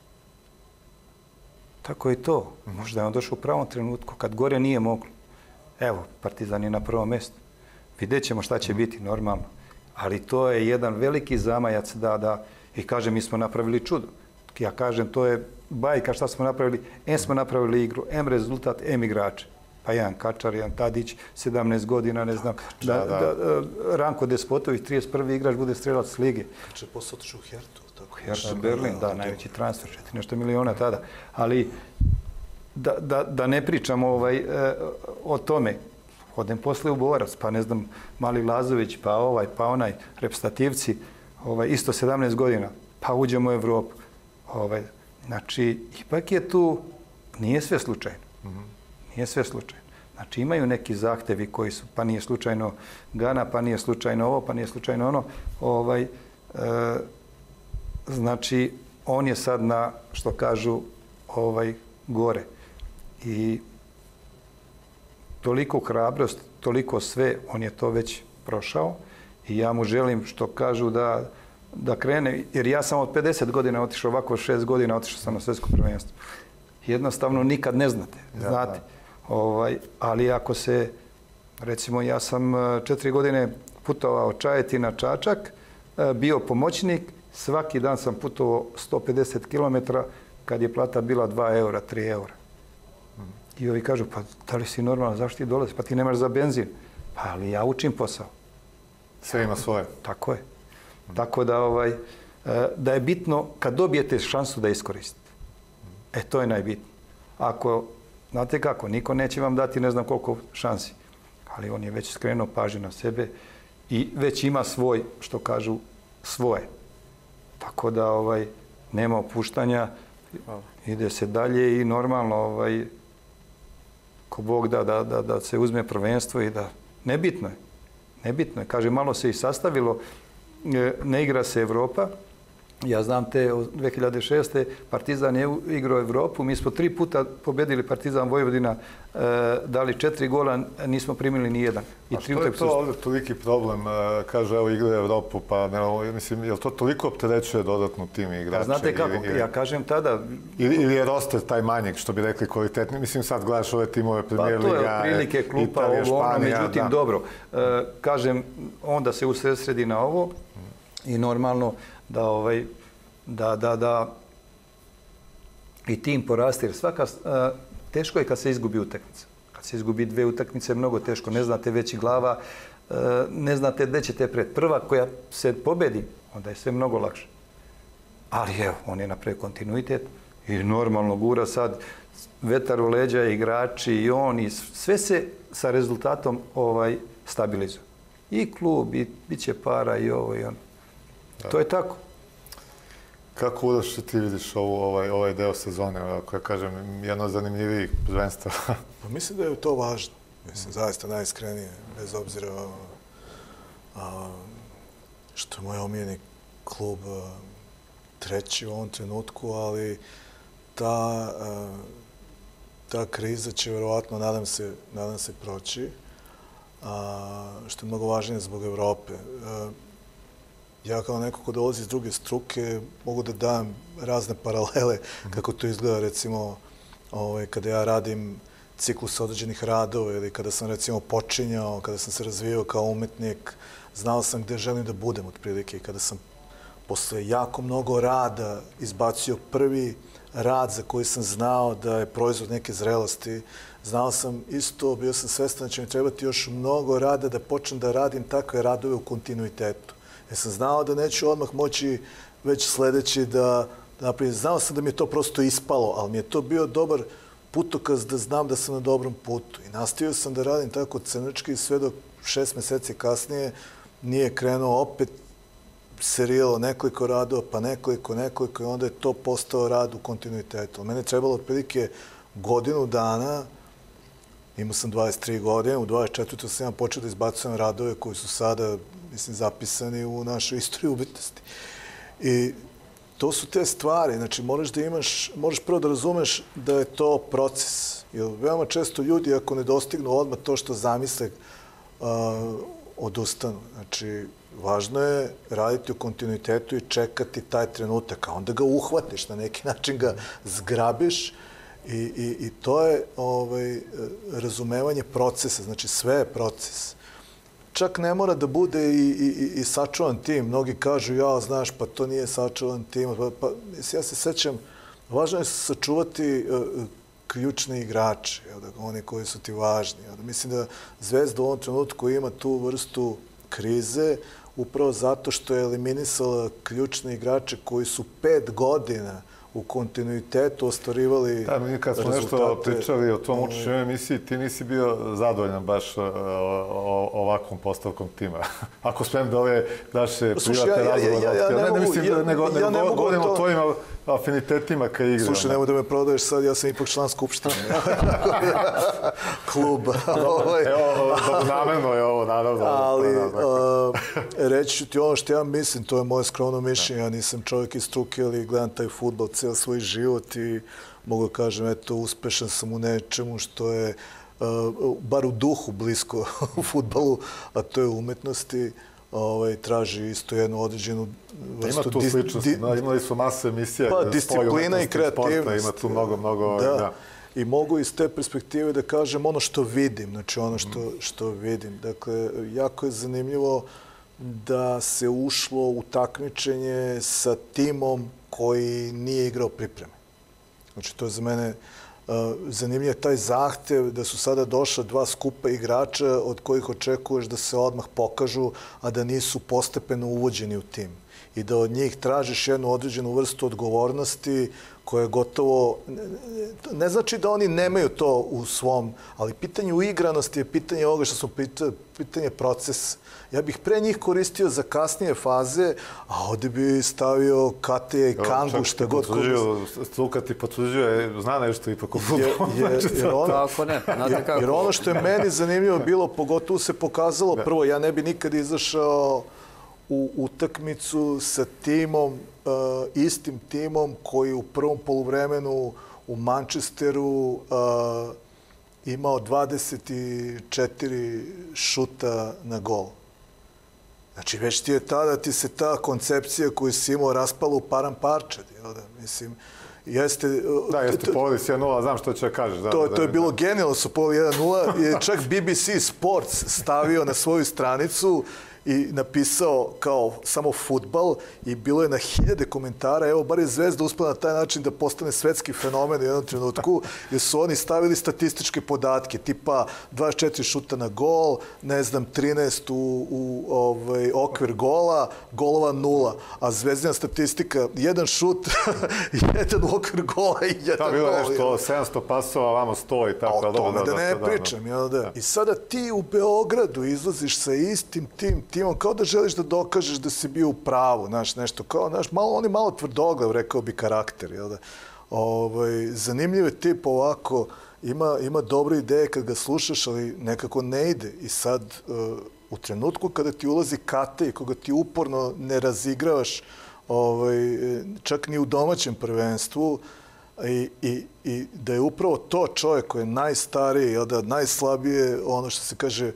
Tako je to. Uh-huh. Možda je on došao u pravom trenutku, kad gore nije moglo. Evo, Partizan je na prvom mjestu. Vidjet ćemo šta će biti, normalno. Ali to je jedan veliki zamajac da, da, i kažem, mi smo napravili čudo. Ja kažem, to je bajka šta smo napravili. Em smo napravili igru, em rezultat, em igrače. Pa jedan Kačar, jedan Tadić, sedamnaest godina, ne znam. Da, da, da, Ranko Despotović, trideset prvi igrač, bude strelac lige. Kačar posle otišao u Hertu. Tako. Hertu Berlin, da, najveći transfer, četiri nešto miliona tada. Ali da, da, da ne pričamo ovaj, o tome. Odem posle u Borac, pa ne znam, Mali Lazović, pa ovaj, pa onaj, reprezentativci, ovaj, isto sedamnaest godina, pa uđemo u Evropu. Ovaj, znači, ipak je tu, nije sve slučajno. Mm-hmm. Nije sve slučajno. Znači, imaju neki zahtevi koji su, pa nije slučajno Gana, pa nije slučajno ovo, pa nije slučajno ono. Ovaj, e, znači, on je sad na, što kažu, ovaj, gore. I toliko hrabrost, toliko sve, on je to već prošao i ja mu želim, što kažu, da, da krene, jer ja sam od pedeset godina otišao, ovako šest godina otišao sam na svjetsko prvenstvo. Jednostavno nikad ne znate, znate. Ovaj, ali ako se, recimo, ja sam četiri godine putovao Čajetina, Čačak, bio pomoćnik, svaki dan sam putovao sto pedeset kilometara kad je plata bila dva eura, tri eura. I ovi kažu, pa da li si normalan, zašto ti dolazi? Pa ti nemaš za benzin. Pa ali ja učim posao. Sve ima svoje. Tako je. Tako da, ovaj, da je bitno kad dobijete šansu da iskoristite. E, to je najbitno. Ako, znate kako, niko neće vam dati ne znam koliko šansi, ali on je već skrenuo pažnju na sebe i već ima svoj, što kažu, svoje. Tako da, ovaj, nema opuštanja, ide se dalje i normalno, ovaj, ko Bog da, da, da, da se uzme prvenstvo i da, nebitno je. Nebitno je. Kaže, malo se i sastavilo, ne igra se Evropa. Ja znam te, od dve hiljade šeste. Partizan je igrao Evropu. Mi smo tri puta pobedili Partizan Vojvodina, e, dali četiri gola, nismo primili ni jedan. I A što je to ovdje toliki problem? Kaže, evo, igra Evropu, pa ne, mislim, je li to toliko opterećuje dodatno tim igrače? A znate kako, ili, ili, ja kažem tada... Ili, ili je roster taj manjeg, što bi rekli, kvalitetni? Mislim, sad gledaš ove timove Premier Liga, Pa to je otprilike klupa, Italija, ovo, ono, međutim, da. Dobro. E, kažem, onda se usredsredi na ovo i normalno da ovaj da da da i tim poraste, jer svaka uh, teško je kad se izgubi utakmica. Kad se izgubi dve utakmice, mnogo teško, ne znate veći glava, uh, ne znate gde ćete pred. Prva koja se pobedi, onda je sve mnogo lakše. Ali evo, on je napravio kontinuitet i normalno gura sad vetar u leđa, igrači i on i sve se sa rezultatom ovaj stabilizuje. I klub, i bit će para i ovo i ono. Da. To je tako. Kako Uroš ti vidiš ovu, ovaj, ovaj deo sezone, ako ja kažem, jedno od zanimljivijih prvenstva? Pa mislim da je to važno. Mislim, zaista najiskrenije, bez obzira a, što je moj omiljeni klub a, treći u ovom trenutku, ali ta, a, ta kriza će verovatno, nadam se, nadam se proći, a, što je mnogo važnije zbog Evrope. A, Ja kao neko ko dolazi iz druge struke mogu da dam razne paralele kako to izgleda, recimo, ovaj, kada ja radim ciklus određenih radova ili kada sam, recimo, počinjao, kada sam se razvijao kao umetnik, znao sam gde želim da budem otprilike. I kada sam posle jako mnogo rada izbacio prvi rad za koji sam znao da je proizvod neke zrelosti, znao sam isto, bio sam svestan da će mi trebati još mnogo rada da počnem da radim takve radove u kontinuitetu. Jer sam znao da neću odmah moći već sledeći da, da naprijed. Znao sam da mi je to prosto ispalo, ali mi je to bio dobar putokaz da znam da sam na dobrom putu. I nastavio sam da radim tako crnački sve dok šest meseci kasnije nije krenuo opet serijalo nekoliko radova, pa nekoliko, nekoliko i onda je to postao rad u kontinuitetu. Mene je trebalo otprilike godinu dana, imao sam dvadeset tri godine, u dvadeset četvrtoj sam počeo da izbacujem radove koji su sada, mislim, zapisani u našoj istoriji umetnosti. I to su te stvari, znači moraš da imaš, moraš prvo da razumeš da je to proces. Jer veoma često ljudi, ako ne dostignu odmah to što zamisle, uh, odustanu. Znači, važno je raditi u kontinuitetu i čekati taj trenutak, a onda ga uhvatiš, na neki način ga zgrabiš. I, i, i to je ovaj, razumevanje procesa, znači sve je proces. Čak ne mora da bude i, i, i sačuvan tim. Mnogi kažu, ja, znaš, pa to nije sačuvan tim. Pa, pa, ja se sećam, važno je sačuvati uh, ključne igrače, da, oni koji su ti važni. Da, mislim da Zvezda u ovom trenutku ima tu vrstu krize upravo zato što je eliminisala ključne igrače koji su pet godina u kontinuitetu ostvarivali da, mi kad smo rezultate. Nešto pričali o tom učešću emisiji, ti nisi bio zadovoljan baš o, o, ovakvom postavkom tima. Ako smijem da ove naše privatne razgovore... Ja, ja, ja, ja, ne, ne mislim, ja, nego, ja nego govorimo to... o tvojim afinitetima ka igre. Slušaj, nemoj da me prodaješ sad, ja sam ipak član skupštine. Kluba. Evo, namjerno je ovo, naravno. Ali, reći ću ti ono što ja mislim, to je moje skromno mišljenje. Ja nisam čovjek iz struke, ali gledam taj fudbal cijel svoj život i mogu da kažem, eto, uspešan sam u nečemu što je bar u duhu blisko u fudbalu, a to je umetnosti. Ovaj, traži isto jednu određenu vrstu... Ima tu sličnosti, di, di, imali su masu emisija. Pa, disciplina i kreativnost. Ima tu mnogo, mnogo... Da. Da. I mogu iz te perspektive da kažem ono što vidim, znači ono što, što vidim. Dakle, jako je zanimljivo da se ušlo u takmičenje sa timom koji nije igrao pripreme. Znači, to je za mene zanimljiv je taj zahtev da su sada došla dva skupa igrača od kojih očekuješ da se odmah pokažu, a da nisu postepeno uvođeni u tim. I da od njih tražiš jednu određenu vrstu odgovornosti koja je gotovo... Ne znači da oni nemaju to u svom, ali pitanje uigranosti je pitanje ovoga što smo pitali, pitanje procesa. Ja bih pre njih koristio za kasnije faze, a ovdje bi stavio Kateja i Kangu, šta god... Struka ti potvrđuje, zna nešto ipak o futbolu. Tako ne, znate kako. Jer ono što je meni zanimljivo bilo, pogotovo se pokazalo, prvo, ja ne bi nikad izašao u utakmicu sa timom, istim timom koji u prvom poluvremenu u Manchesteru imao dvadeset četiri šuta na gol. Znači, već ti je tada, ti se ta koncepcija koju si imao raspala u param parčad. Mislim, jeste... Da, jeste povodi si jedan nula, znam što će kažeš. To je bilo genijalno, su povodi jedan nula. Čak B B C Sports stavio na svoju stranicu i napisao kao samo fudbal i bilo je na hiljade komentara. Evo, bar je Zvezda uspela na taj način da postane svetski fenomen u jednom trenutku, jer su oni stavili statističke podatke, tipa dvadeset četiri šuta na gol, ne znam, trinaest u, u ovaj, okvir gola, golova nula. A Zvezdina statistika, jedan šut, jedan u okvir gola i jedan gol. Da, bilo nešto, sedamsto pasova, vamo sto i tako. O tome da ne pričam. I sada ti u Beogradu izlaziš sa istim tim timom, kao da želiš da dokažeš da si bio u pravu, znaš, nešto kao, znaš, malo, on je malo tvrdoglav, rekao bi, karakter, jel da? Ovaj, zanimljiv je tip ovako, ima, ima dobre ideje kad ga slušaš, ali nekako ne ide. I sad, uh, u trenutku kada ti ulazi Kate i koga ti uporno ne razigravaš, ovaj, čak ni u domaćem prvenstvu, i, i, i da je upravo to čovjek koji je najstariji, jel da, najslabije, ono što se kaže,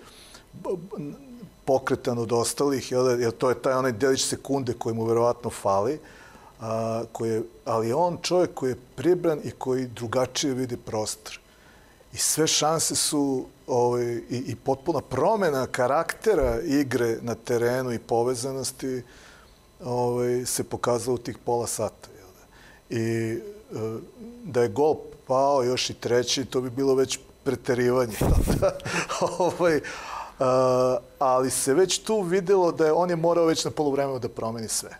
pokretan od ostalih, jer to je taj onaj delić sekunde koji mu verovatno fali, a, koji je, ali on čovjek koji je pribran i koji drugačije vidi prostor. I sve šanse su ovaj, i, i potpuna promjena karaktera igre na terenu i povezanosti ovaj, se pokazalo u tih pola sata. Jel da? I da je gol pao još i treći, to bi bilo već preterivanje. ovaj, Uh, ali se već tu videlo da je on je morao već na poluvremenu da promeni sve.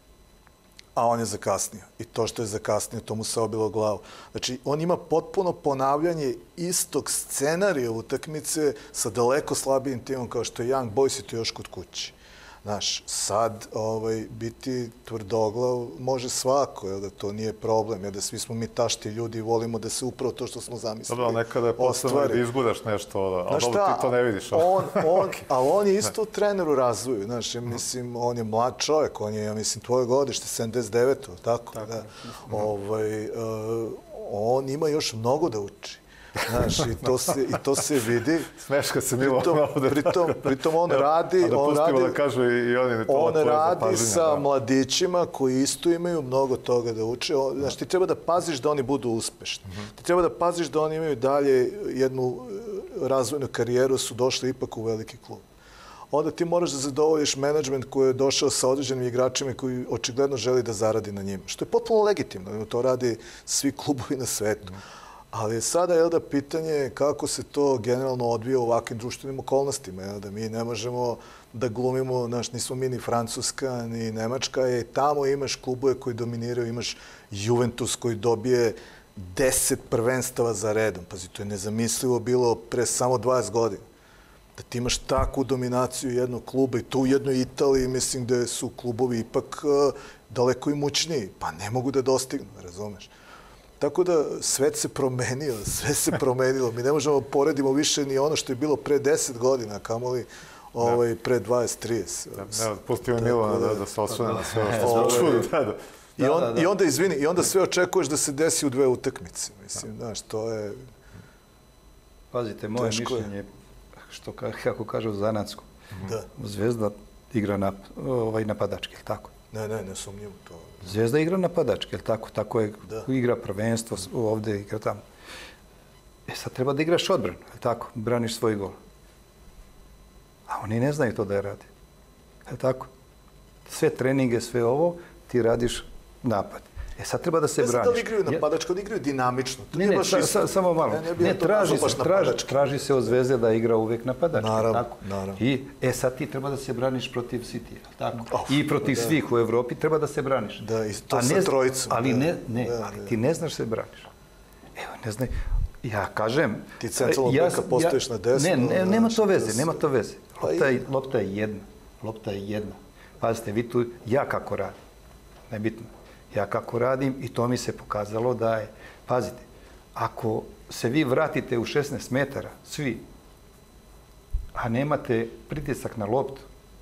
A on je zakasnio. I to što je zakasnio, to mu se obilo glavu. Znači, on ima potpuno ponavljanje istog scenarija utakmice sa daleko slabijim timom kao što je Young Boys i to još kod kući. Znaš, sad ovaj, biti tvrdoglav može svako, jer da to nije problem, jer da svi smo mi tašti ljudi i volimo da se upravo to što smo zamislili ostvari. Nekada je posebno da izgudaš nešto, ali dobro ti to ne vidiš. On, on, ali on je isto trener u razvoju, znaš, ja mislim, on je mlad čovjek, on je, ja mislim, tvoje godište, sedamdeset deveto, tako, tako da. Ovaj, uh, on ima još mnogo da uči. Znaš, i to se, i to se vidi. Smeška se Milo ovdje. Pritom, pritom on radi... A da pustimo da kažu i oni ne on radi sa mladićima koji isto imaju mnogo toga da uče. Znaš, ti treba da paziš da oni budu uspešni. Ti treba da paziš da oni imaju dalje jednu razvojnu karijeru, su došli ipak u veliki klub. Onda ti moraš da zadovoljiš menadžment koji je došao sa određenim igračima koji očigledno želi da zaradi na njima. Što je potpuno legitimno. To radi svi klubovi na svetu. Ali sada je da pitanje kako se to generalno odvija u ovakvim društvenim okolnostima. Je da mi ne možemo da glumimo, znaš, nismo mi ni Francuska, ni Nemačka, je tamo imaš klubove koji dominiraju, imaš Juventus koji dobije deset prvenstava za redom. Pazi, to je nezamislivo bilo pre samo dvadeset godina. Da ti imaš takvu dominaciju jednog kluba i tu u jednoj Italiji, mislim da su klubovi ipak uh, daleko i mućniji. Pa ne mogu da dostignu, razumeš? Tako da svet se promenio, sve se promenilo. Mi ne možemo poredimo više ni ono što je bilo pre deset godina, kamoli ovaj, pre dvadeset trideset. Ne, pustimo Milana da, da se osvane na sve što smo čuli. I, on, I onda, izvini, i onda sve očekuješ da se desi u dve utakmice. Mislim, znaš, to je... Pazite, moje mišljenje, što kako kaže u zanatsku, da. Zvezda igra na, ovaj, napadački, tako? Ne, ne, ne sumnjam to. Zvezda igra napadački, je li tako? Tako je, da. Igra prvenstvo, ovdje igra tamo. E sad treba da igraš odbranu, je li tako? Braniš svoj gol. A oni ne znaju to da je radi. Je li tako? Sve treninge, sve ovo, ti radiš napad. E sad treba da se Ne znam braniš. da li igraju napadačko, da igraju dinamično. To Ne, nije ne, baš sa, isto. sa, samo malo. Ne, ne, bih Ne, to traži, nazvao se, baš traži, napadački. traži se od Zvezde da igra uvek napadački. Naravno, tako? naravno. I, e sad ti treba da se braniš protiv City, tako? Oh, I protiv da. svih u Evropi treba da se braniš. Da, i to A sa ne- trojicom, Ali da, ne, ne, da, ali da. ti ne znaš se braniš. Evo, ne znaj, ja kažem... Ti centralnog ja beka sam- postojiš na desno, Ne, ne, da, nema to šta veze, se- nema to veze. Pa Lopta je, i- lopta je jedna. Lopta je jedna. Pazite, vi tu, ja kako radim, nebitno, ja kako radim i to mi se pokazalo da je, pazite, ako se vi vratite u šesnaest metara, svi, a nemate pritisak na loptu,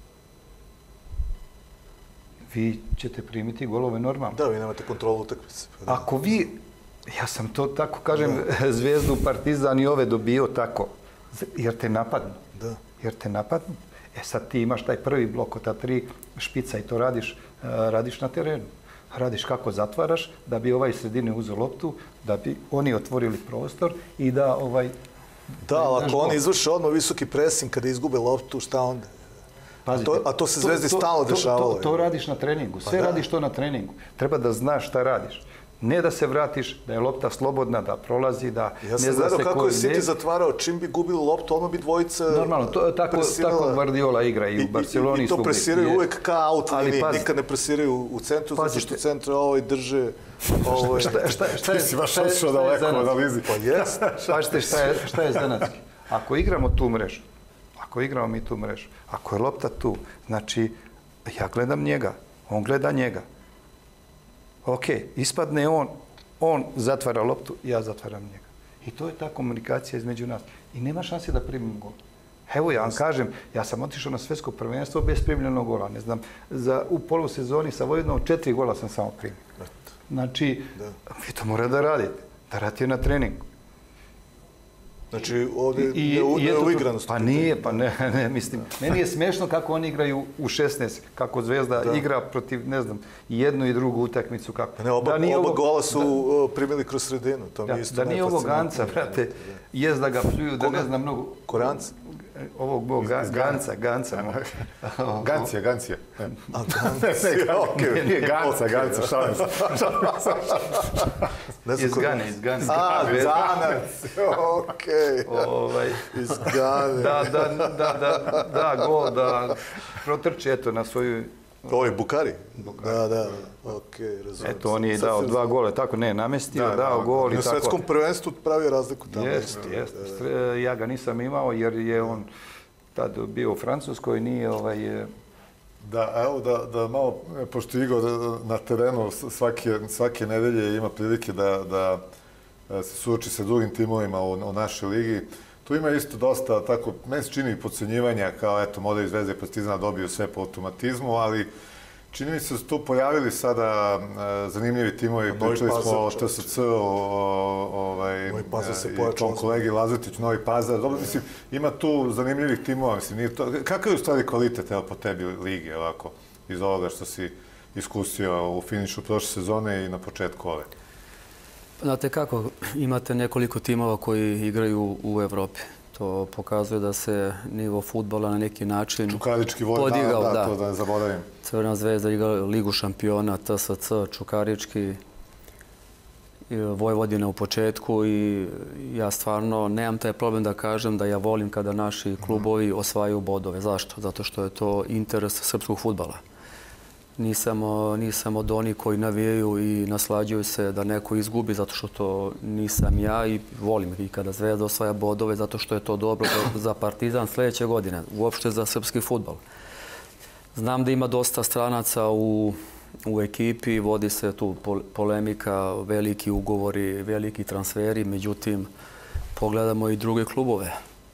vi ćete primiti golove normalno. Da, vi nemate kontrolu utakmice. Pa da. Ako vi, ja sam to tako kažem, Zvezdu, Partizan i ove dobio tako, jer te napadnu. Da. Jer te napadnu. E sad ti imaš taj prvi blok od ta tri špica i to radiš, uh, radiš na terenu. Radiš kako zatvaraš, da bi ovaj sredine uzeo loptu, da bi oni otvorili prostor i da ovaj... Da, ali Znaš ako oni ko? izvrše odmah visoki presing kada izgube loptu, šta onda? Pazite, A to- a to se Zvezdi stalno to- dešavalo. To, to radiš na treningu, sve da. radiš to na treningu. Treba da znaš šta radiš. Ne da se vratiš, da je lopta slobodna, da prolazi, da Ja ne sam zna gledao se kako ko je City ide. zatvarao, čim bi gubili loptu, odmah bi dvojica Normalno, to, tako, presirala. tako Guardiola igra i u Barceloni. I, i to svugdje. presiraju Je. uvek ka out Ali liniji, pazi- nikad ne presiraju u centru, zato što Pazite. u centru ovaj drže... Ovaj... Šta, šta, šta je, Ti si baš šta je- otišao šta je daleko u zanatski? analizi. Pa jest. Pazite šta je, šta je zanatski. Ako igramo tu mrežu, ako igramo mi tu mrežu, ako je lopta tu, znači ja gledam njega, on gleda njega. Ok, ispadne on, on zatvara loptu, ja zatvaram njega. I to je ta komunikacija između nas. I nema šanse da primim gol. Evo ja vam kažem, ja sam otišao na svetsko prvenstvo bez primljenog gola. Ne znam, za, u polusezoni sa Vojvodinom četiri gola sam samo primio. Znači, Da. vi to morate da radite. Da radite na treningu. Znači, ovdje I, ne, u- i ne eto to- uigranost. Pa nije, pa ne, ne, mislim. Meni je smešno kako oni igraju u šesnaest, kako Zvezda Da. igra protiv, ne znam, i jednu i drugu utakmicu kako. Pa ne, oba, Da nije oba ovo- gola su uh, primili kroz sredinu. To mi Da, je isto da nije ovo najfascinantnije. Ganca, brate, jest da ga pljuju, da Koga? ne znam mnogo... Koranca? Ovog Bog, Ga- Ganca, Ganca. Gancija, Gancija. Ne, A, ne, okej. nije Ganca, Ganca, šalim se. Ne znam Iz ko- Gane, iz Gane. A, Zvezda. Ganac, okej. Ovaj, Iz Gane. da, da, da, da, da, gol, da protrči, eto, na svoju... Ovo je Bukari? Da, da, okej, razumijem. Eto, on je Sad dao se- dva gola, tako ne, namestio, Da, dao da, gol i Na tako. svetskom prvenstvu pravio razliku tamo. Jest, jest. Stre- Ja ga nisam imao jer je on tad bio u Francuskoj, nije ovaj... e, Da, evo da, da malo, e, pošto Igor na terenu svake, svake nedelje ima prilike da, da e, se suoči sa drugim timovima u, u našoj ligi, tu ima isto dosta tako, meni se čini podcenjivanja kao eto, Modri, Zvezda i Partizan dobiju sve po automatizmu, ali čini mi se da su tu pojavili sada e, zanimljivi timovi, Novi pričali smo Pazar, o čovječe. T S C, o, o, ovaj, Novi Pazar se e, i pojačao tom ozbiljno. kolegi Lazetić, Novi Pazar, dobro, mislim, ima tu zanimljivih timova, mislim, nije to, kakav je u stvari kvalitet, evo, po tebi lige, ovako, iz ovoga što si iskusio u finišu prošle sezone i na početku ove? Znate kako, imate nekoliko timova koji igraju u Evropi. To pokazuje da se nivo fudbala na neki način Čukarički voj, podigao. da, da, Da. to da ne zaboravim. Crvena zvezda igra Ligu šampiona, T S C, Čukarički, i Vojvodina u početku i ja stvarno nemam taj problem da kažem da ja volim kada naši klubovi osvajaju bodove. Zašto? Zato što je to interes srpskog fudbala. Nisam, nisam od onih koji navijaju i naslađuju se da neko izgubi, zato što to nisam ja i volim i kada Zvezda osvaja bodove, zato što je to dobro za Partizan sljedeće godine, uopšte za srpski fudbal. Znam da ima dosta stranaca u, u ekipi, vodi se tu polemika, veliki ugovori, veliki transferi, međutim, pogledamo i druge klubove.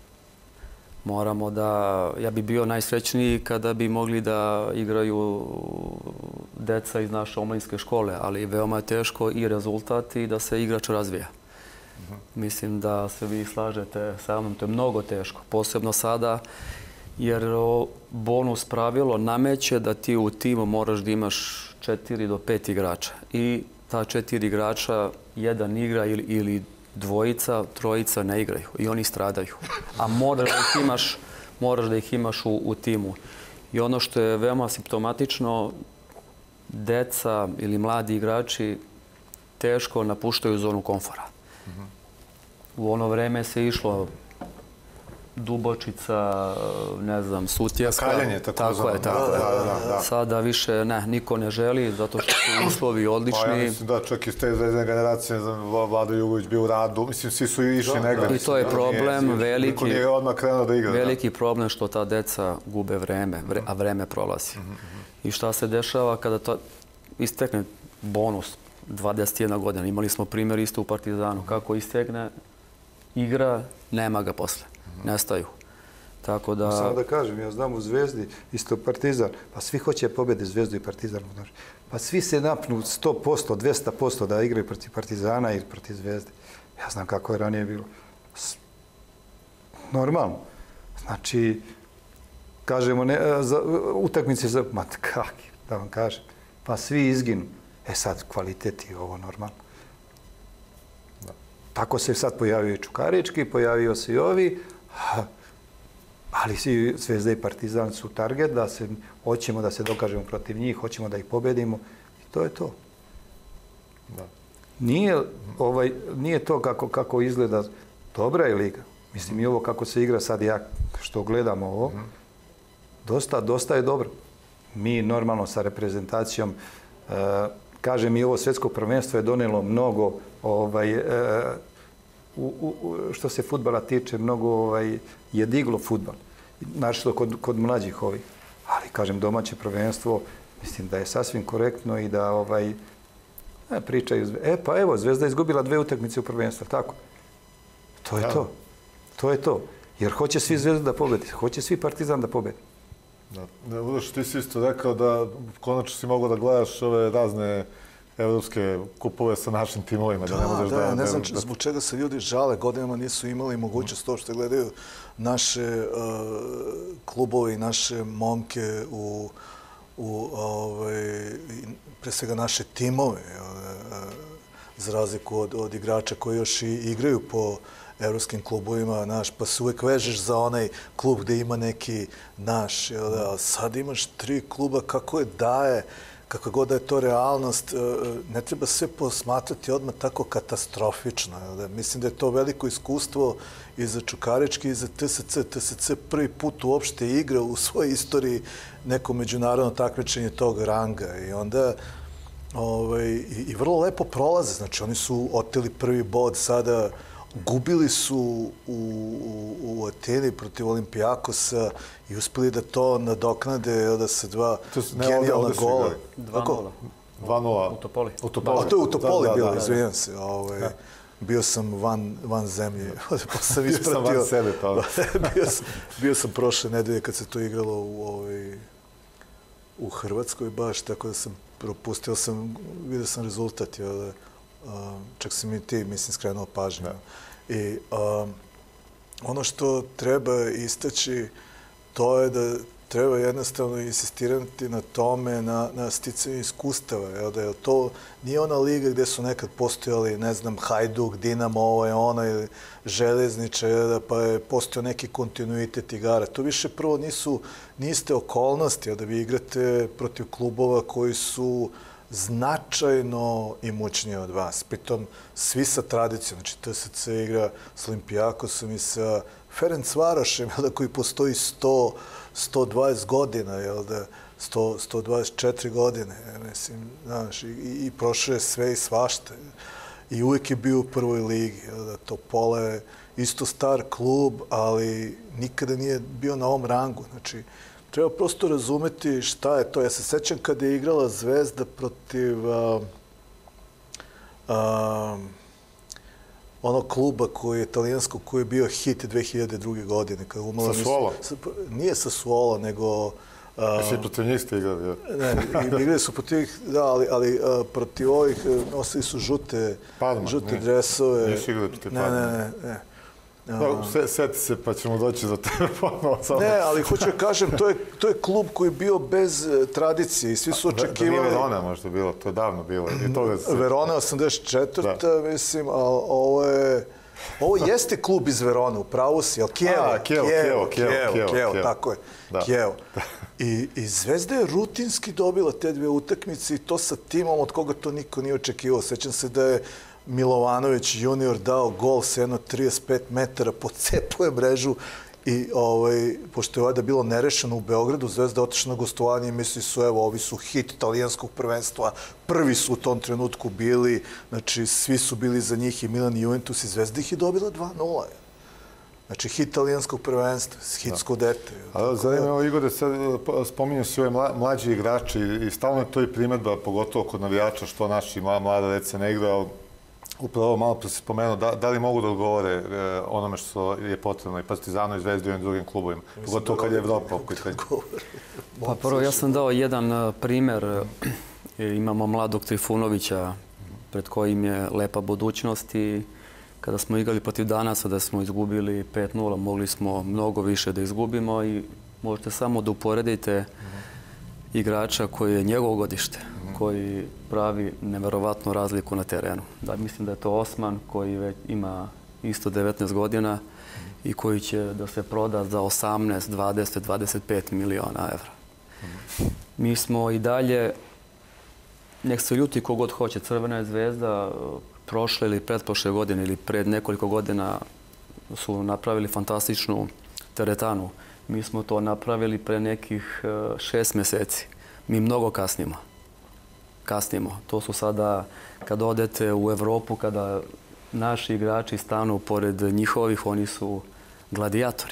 Moramo da, ja bi bio najsrećniji kada bi mogli da igraju deca iz naše omladinske škole, ali veoma je teško i rezultat i da se igrač razvija. Mislim da se vi slažete sa mnom, to je mnogo teško, posebno sada, jer bonus pravilo nameće da ti u timu moraš da imaš četiri do pet igrača. I ta četiri igrača, jedan igra ili, ili dvojica, trojica ne igraju i oni stradaju. A moraš da ih imaš, moraš da ih imaš u, u timu. I ono što je veoma simptomatično, deca ili mladi igrači teško napuštaju zonu komfora. U ono vreme se išlo Dubočica, ne znam, Sutjeska. Kaljanje, tako, tako je, tako je. Da, da, da. Sada više ne, niko ne želi, zato što su uslovi odlični. Pa ja mislim da čak iz te zvezdne generacije, ne znam, Vlado Jugović bio u Radu, mislim, svi su išli negde. I to je problem veliki. Niko nije odmah krenuo da igra. Veliki problem što ta deca gube vreme, a vreme prolazi. I šta se dešava kada to istekne bonus, dvadeset jedna godina. Imali smo primjer isto u Partizanu. Kako istekne igra, nema ga posle. Nestaju. Tako da... Samo da kažem, ja znam u Zvezdi, isto Partizan, pa svi hoće pobedi Zvezdu i Partizan. Pa svi se napnu sto posto, dvesta posto da igraju protiv Partizana i protiv Zvezde. Ja znam kako je ranije bilo. Normalno. Znači, kažemo, ne, za, utakmice za... Ma kaki, da vam kažem. Pa svi izginu. E sad, kvalitet je ovo normalno. Da. Tako se sad pojavio i Čukarički, pojavio se i ovi, ali svi Zvezda i Partizan su target da se, hoćemo da se dokažemo protiv njih, hoćemo da ih pobedimo i to je to. Da. Nije, ovaj, nije to kako, kako izgleda dobra je liga. Mislim i ovo kako se igra sad, ja što gledamo ovo, dosta, dosta je dobro. Mi normalno sa reprezentacijom, e, kažem i ovo svjetsko prvenstvo je donelo mnogo, ovaj, e, u, u, što se fudbala tiče, mnogo ovaj, je diglo fudbal. Našto kod, kod mlađih ovih. Ali, kažem, domaće prvenstvo, mislim da je sasvim korektno i da ovaj, ne, pričaju. E, pa evo, Zvezda je izgubila dve utakmice u prvenstvu, tako? To je ja. to. To je to. Jer hoće svi Zvezda da pobedi, hoće svi Partizan da pobedi. Da, Uroš, ti si isto rekao da konačno si mogao da gledaš ove razne evropske kupove sa našim timovima. Da, da, ne možeš da, da, ne znam da, zbog čega se ljudi žale, godinama nisu imali mogućnost to što gledaju naše uh, klubove i naše momke u, u ovaj, pre svega naše timove, uh, za razliku od, od igrača koji još i igraju po evropskim klubovima, naš, pa se uvek vežeš za onaj klub gde ima neki naš, jel da, sad imaš tri kluba, kako je daje, kako god da je to realnost, ne treba sve posmatrati odmah tako katastrofično. Jel da? Mislim da je to veliko iskustvo i za Čukarički i za T S C. T S C prvi put uopšte igra u svojoj istoriji neko međunarodno takmičenje tog ranga i onda ovaj, i, i vrlo lepo prolaze. Znači, oni su oteli prvi bod sada. Gubili su u, u, u Ateni protiv Olimpijakosa i uspeli da to nadoknade da se dva genijalna gola. dva nula. dva nula. U Topoli. U Topoli. A to je u Topoli bilo, izvijem se. Ovaj, bio sam van, van zemlje, pa sam ispratio. Bio sam van sebe, pa. bio, sam, bio sam prošle nedelje kad se to igralo u, ovaj, u Hrvatskoj baš, tako da sam propustio sam, vidio sam rezultat, jel da, Uh, čak si mi ti, mislim, skrenuo pažnju. I um, ono što treba istaći, to je da treba jednostavno insistirati na tome, na, na sticanju iskustava. Jel da je to nije ona liga gde su nekad postojali, ne znam, Hajduk, Dinamo, ovo je ona, ili Železniča, da, pa je postojao neki kontinuitet igara. To više prvo nisu, niste okolnosti, da vi igrate protiv klubova koji su značajno imućnije od vas. Pritom, svi sa tradicijom. Znači, T S C igra s Olimpijakosom i sa Ferencvarošem, koji postoji sto, sto dvadeset godina, jel da, sto, sto dvadeset četiri godine, mislim, znaš, i, i prošao je sve i svašta. I uvijek je bio u prvoj ligi, jel da, Topola je isto star klub, ali nikada nije bio na ovom rangu. Znači, treba prosto razumeti šta je to. Ja se sećam kada je igrala Zvezda protiv uh, uh, onog kluba koji je italijanskog, koji je bio hit dve hiljade druge. godine. Sassuolo? Nije Sassuolo, nego... Uh, Mislim, protiv njih ste igrali, ja? Ne, igrali su protiv njih, da, ali, ali uh, protiv ovih nosili su žute, Parma, žute ne. dresove. Nisi igrali protiv Parma? Ne, ne, ne. No, seti se pa ćemo doći do tebe ponovno. Ne, ali hoću da kažem, to je, to je klub koji je bio bez tradicije i svi su očekivali... Da nije Verona možda bilo, to je davno bilo. I toga se... Verona osamdeset četvrta. mislim, ali ovo je... Ovo jeste klub iz Verone, u pravu si, ali Kijevo, A, Kijevo, Kijevo, Kijevo, Kijevo, Kijevo, Kijevo. tako je, Da. Kijevo. I, I Zvezda je rutinski dobila te dve utakmice i to sa timom od koga to niko nije očekivao. Sećam se da je Milovanović junior dao gol sa jedno trideset pet metara, pocepao je mrežu i ovaj, pošto je ovdje bilo nerešeno u Beogradu, Zvezda otišla na gostovanje i misli su, evo, ovi su hit italijanskog prvenstva, prvi su u tom trenutku bili, znači svi su bili za njih i Milan i Juventus i Zvezda ih je dobila dva nula. Znači, hit italijanskog prvenstva, hitsko dete. A zanimljivo, Igore, sad spominju se ove mlađi igrači i stalno je to i primjedba, pogotovo kod navijača, što naši mlada deca ne igra, ali upravo malo pre se spomenuo, da, da li mogu da odgovore e, onome što je potrebno i Partizanu i Zvezdi i ovim drugim klubovima, pogotovo kad je Evropa u pitanju. Pa prvo, ja sam dao jedan primer. Imamo mladog Trifunovića, pred kojim je lepa budućnost i kada smo igrali protiv Danaca da smo izgubili pet nula, mogli smo mnogo više da izgubimo i možete samo da uporedite igrača koji je njegovo godište, koji pravi neverovatnu razliku na terenu. Da, mislim da je to Osman koji već ima isto devetnaest godina i koji će da se proda za osamnaest, dvadeset, dvadeset pet miliona evra. Mi smo i dalje, nek se ljuti kogod hoće, Crvena je Zvezda prošle ili pretprošle godine ili pred nekoliko godina su napravili fantastičnu teretanu. Mi smo to napravili pre nekih šest meseci. Mi mnogo kasnimo. Kasnimo. To su sada, kad odete u Evropu, kada naši igrači stanu pored njihovih, oni su gladijatori.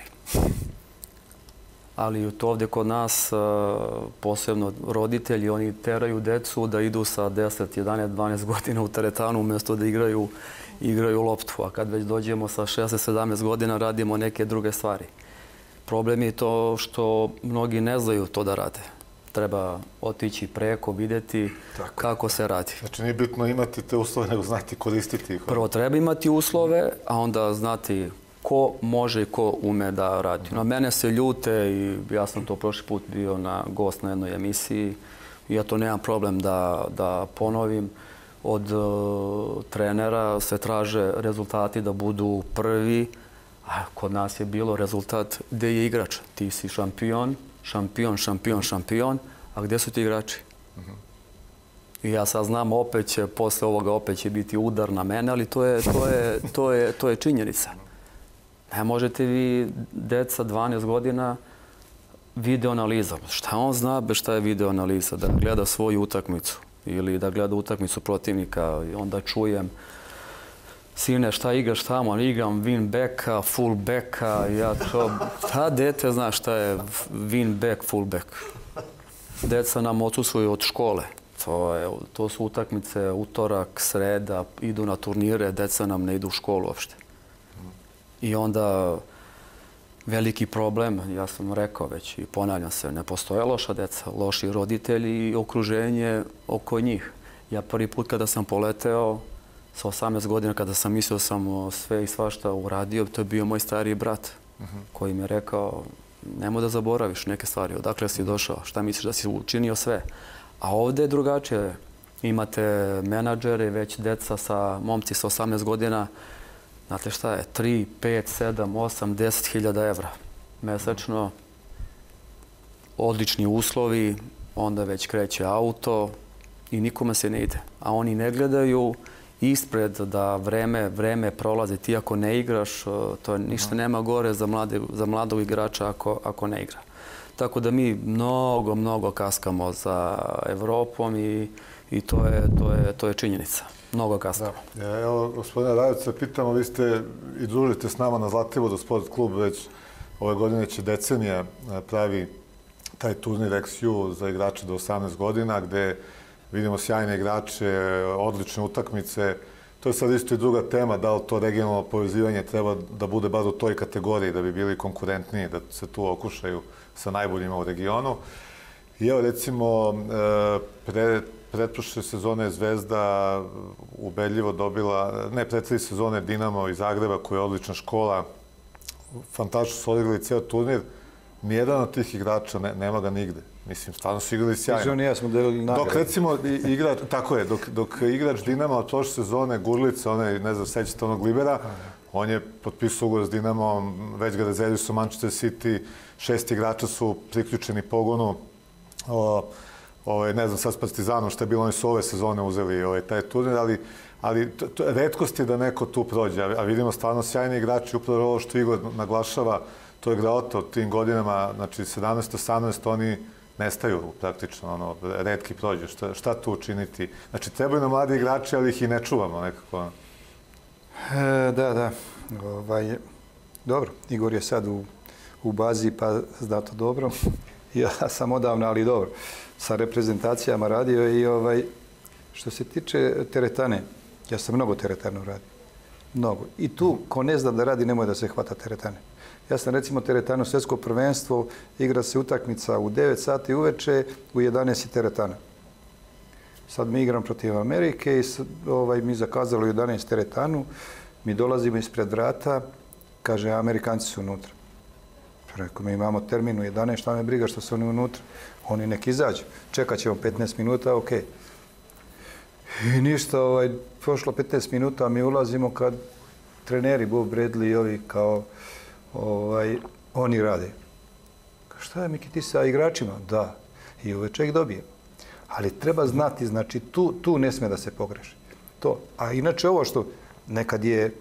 Ali to ovdje kod nas, posebno roditelji, oni teraju decu da idu sa deset, jedanaest, dvanaest godina u teretanu umjesto da igraju, igraju loptu. A kad već dođemo sa šesnaest, sedamnaest godina, radimo neke druge stvari. Problem je to što mnogi ne znaju to da rade. Treba otići preko, vidjeti kako se radi. Znači nije bitno imati te uslove, nego znati koristiti ih. Prvo treba imati uslove, a onda znati ko može i ko ume da radi. Na mene se ljute i ja sam to prošli put bio na gost na jednoj emisiji i ja to nemam problem da, da ponovim. Od uh, trenera se traže rezultati da budu prvi, a kod nas je bilo rezultat gdje je igrač. Ti si šampion, šampion, šampion, šampion, a gdje su ti igrači? I ja sad znam, opet će, posle ovoga opet će biti udar na mene, ali to je, to je, to je, to je činjenica. Ne možete vi, deca dvanaest godina, videoanaliza. Šta on zna bez šta je videoanaliza? Da gleda svoju utakmicu ili da gleda utakmicu protivnika i onda čujem sine, šta igraš tamo? Igram win backa, full backa. Ja to, ta dete zna šta je win back, full back. Deca nam odsustvuju od škole. To, je, to su utakmice utorak, sreda, idu na turnire, deca nam ne idu u školu uopšte. I onda veliki problem, ja sam rekao već i ponavljam se, ne postoje loša deca, loši roditelji i okruženje oko njih. Ja prvi put kada sam poleteo, sa osamnaest godina, kada sam mislio sam sve i svašta uradio, to je bio moj stariji brat koji mi je rekao, nemoj da zaboraviš neke stvari, odakle si došao, šta misliš da si učinio sve. A ovdje je drugačije. Imate menadžere, već deca sa momci sa osamnaest godina, znate šta je, tri, pet, sedam, osam, deset hiljada evra mesečno, odlični uslovi, onda već kreće auto i nikome se ne ide. A oni ne gledaju ispred da vreme, vreme prolazi. Ti ako ne igraš, to ništa nema gore za, mlade, za mladog igrača ako, ako ne igra. Tako da mi mnogo, mnogo kaskamo za Evropom i, i to, je, to, je, to je činjenica. Mnogo kaskamo. Da. Evo, gospodine Rajovića, pitamo, vi ste i družite s nama na Zlativodu sport klub, već ove godine će decenija pravi taj turnir X U za igrače do osamnaest godina, gde vidimo sjajne igrače, odlične utakmice. To je sad isto i druga tema, da li to regionalno povezivanje treba da bude bar u toj kategoriji, da bi bili konkurentniji, da se tu okušaju sa najboljima u regionu. I evo, recimo, pre, pretprošle sezone Zvezda ubedljivo dobila, ne, pre tri sezone Dinamo iz Zagreba, koja je odlična škola, fantastično su odigrali cijel turnir. Nijedan od tih igrača, ne, nema ga nigde. Mislim, stvarno su igrali sjajno. Znači, on i ja smo delili nagrade. Dok, recimo, igrač, tako je, dok, dok igrač Dinama od prošle sezone, Gurlica, onaj, ne znam, sećate onog libera, On je potpisao ugovor s Dinamom, već ga rezervili su Manchester City, šest igrača su priključeni pogonu. O, o, ne znam sad s Partizanom šta je bilo, oni su ove sezone uzeli ovaj, taj turnir, ali, ali to, to, retkost je da neko tu prođe, a vidimo stvarno sjajni igrači, upravo ovo što Igor naglašava, to je Graota u tim godinama, znači sedamnaest osamnaest, oni nestaju praktično, ono, retki prođe. Šta, šta tu učiniti? Znači, trebaju nam mladi igrači, ali ih i ne čuvamo nekako. E, da, da. Ovaj, dobro, Igor je sad u, u bazi, pa zna to dobro. Ja sam odavno, ali dobro, sa reprezentacijama radio i ovaj, što se tiče teretane, ja sam mnogo teretanu radio. Mnogo. I tu, ko ne zna da radi, nemoj da se hvata teretane. Ja sam recimo teretano svjetsko prvenstvo, igra se utakmica u devet sati uveče, u jedanaest je teretana. Sad mi igram protiv Amerike i ovaj, mi zakazali u jedanaest teretanu, mi dolazimo ispred vrata, kaže, Amerikanci su unutra. Rekao, mi imamo termin u jedanaest, šta me briga što su oni unutra. Oni nek izađu, čekat ćemo petnaest minuta, ok. I ništa, ovaj, prošlo petnaest minuta, a mi ulazimo kad treneri Bob Bradley i ovi kao ovaj, oni rade. Šta je, Miki, ti sa igračima? Da. I uveče ih dobije. Ali treba znati, znači, tu, tu ne sme da se pogreši. To. A inače ovo što nekad je e,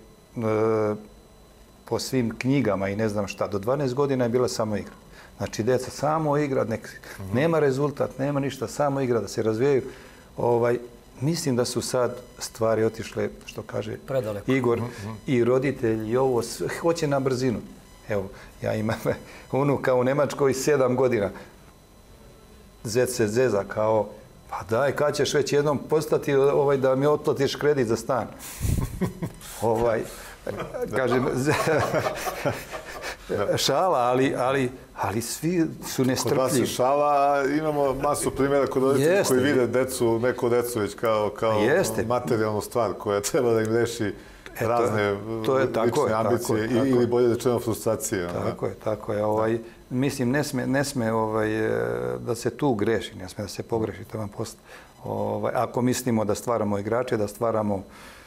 po svim knjigama i ne znam šta, do dvanaest godina je bila samo igra. Znači, deca samo igra, nek, nema rezultat, nema ništa, samo igra, da se razvijaju. Ovaj, mislim da su sad stvari otišle, što kaže predaleko. Igor, i roditelji, i ovo, sve, hoće na brzinu. Evo, ja imam unuka u Nemačkoj sedam godina. Zet se zeza kao, pa daj, kad ćeš već jednom postati ovaj, da mi otplatiš kredit za stan? ovaj, kažem, šala, ali, ali, ali svi su nestrpljivi. Kod vas je šala, imamo masu primjera kod roditelja koji vide decu, neko decu već kao, kao materijalnu stvar koja treba da im reši razne to je, tako lične je, ambicije tako je, ili bolje rečeno frustracije. Tako je, tako je. Ovaj, mislim, ne sme, ne sme ovaj, da se tu greši, ne sme da se pogreši. To vam post... ovaj, ako mislimo da stvaramo igrače, da stvaramo,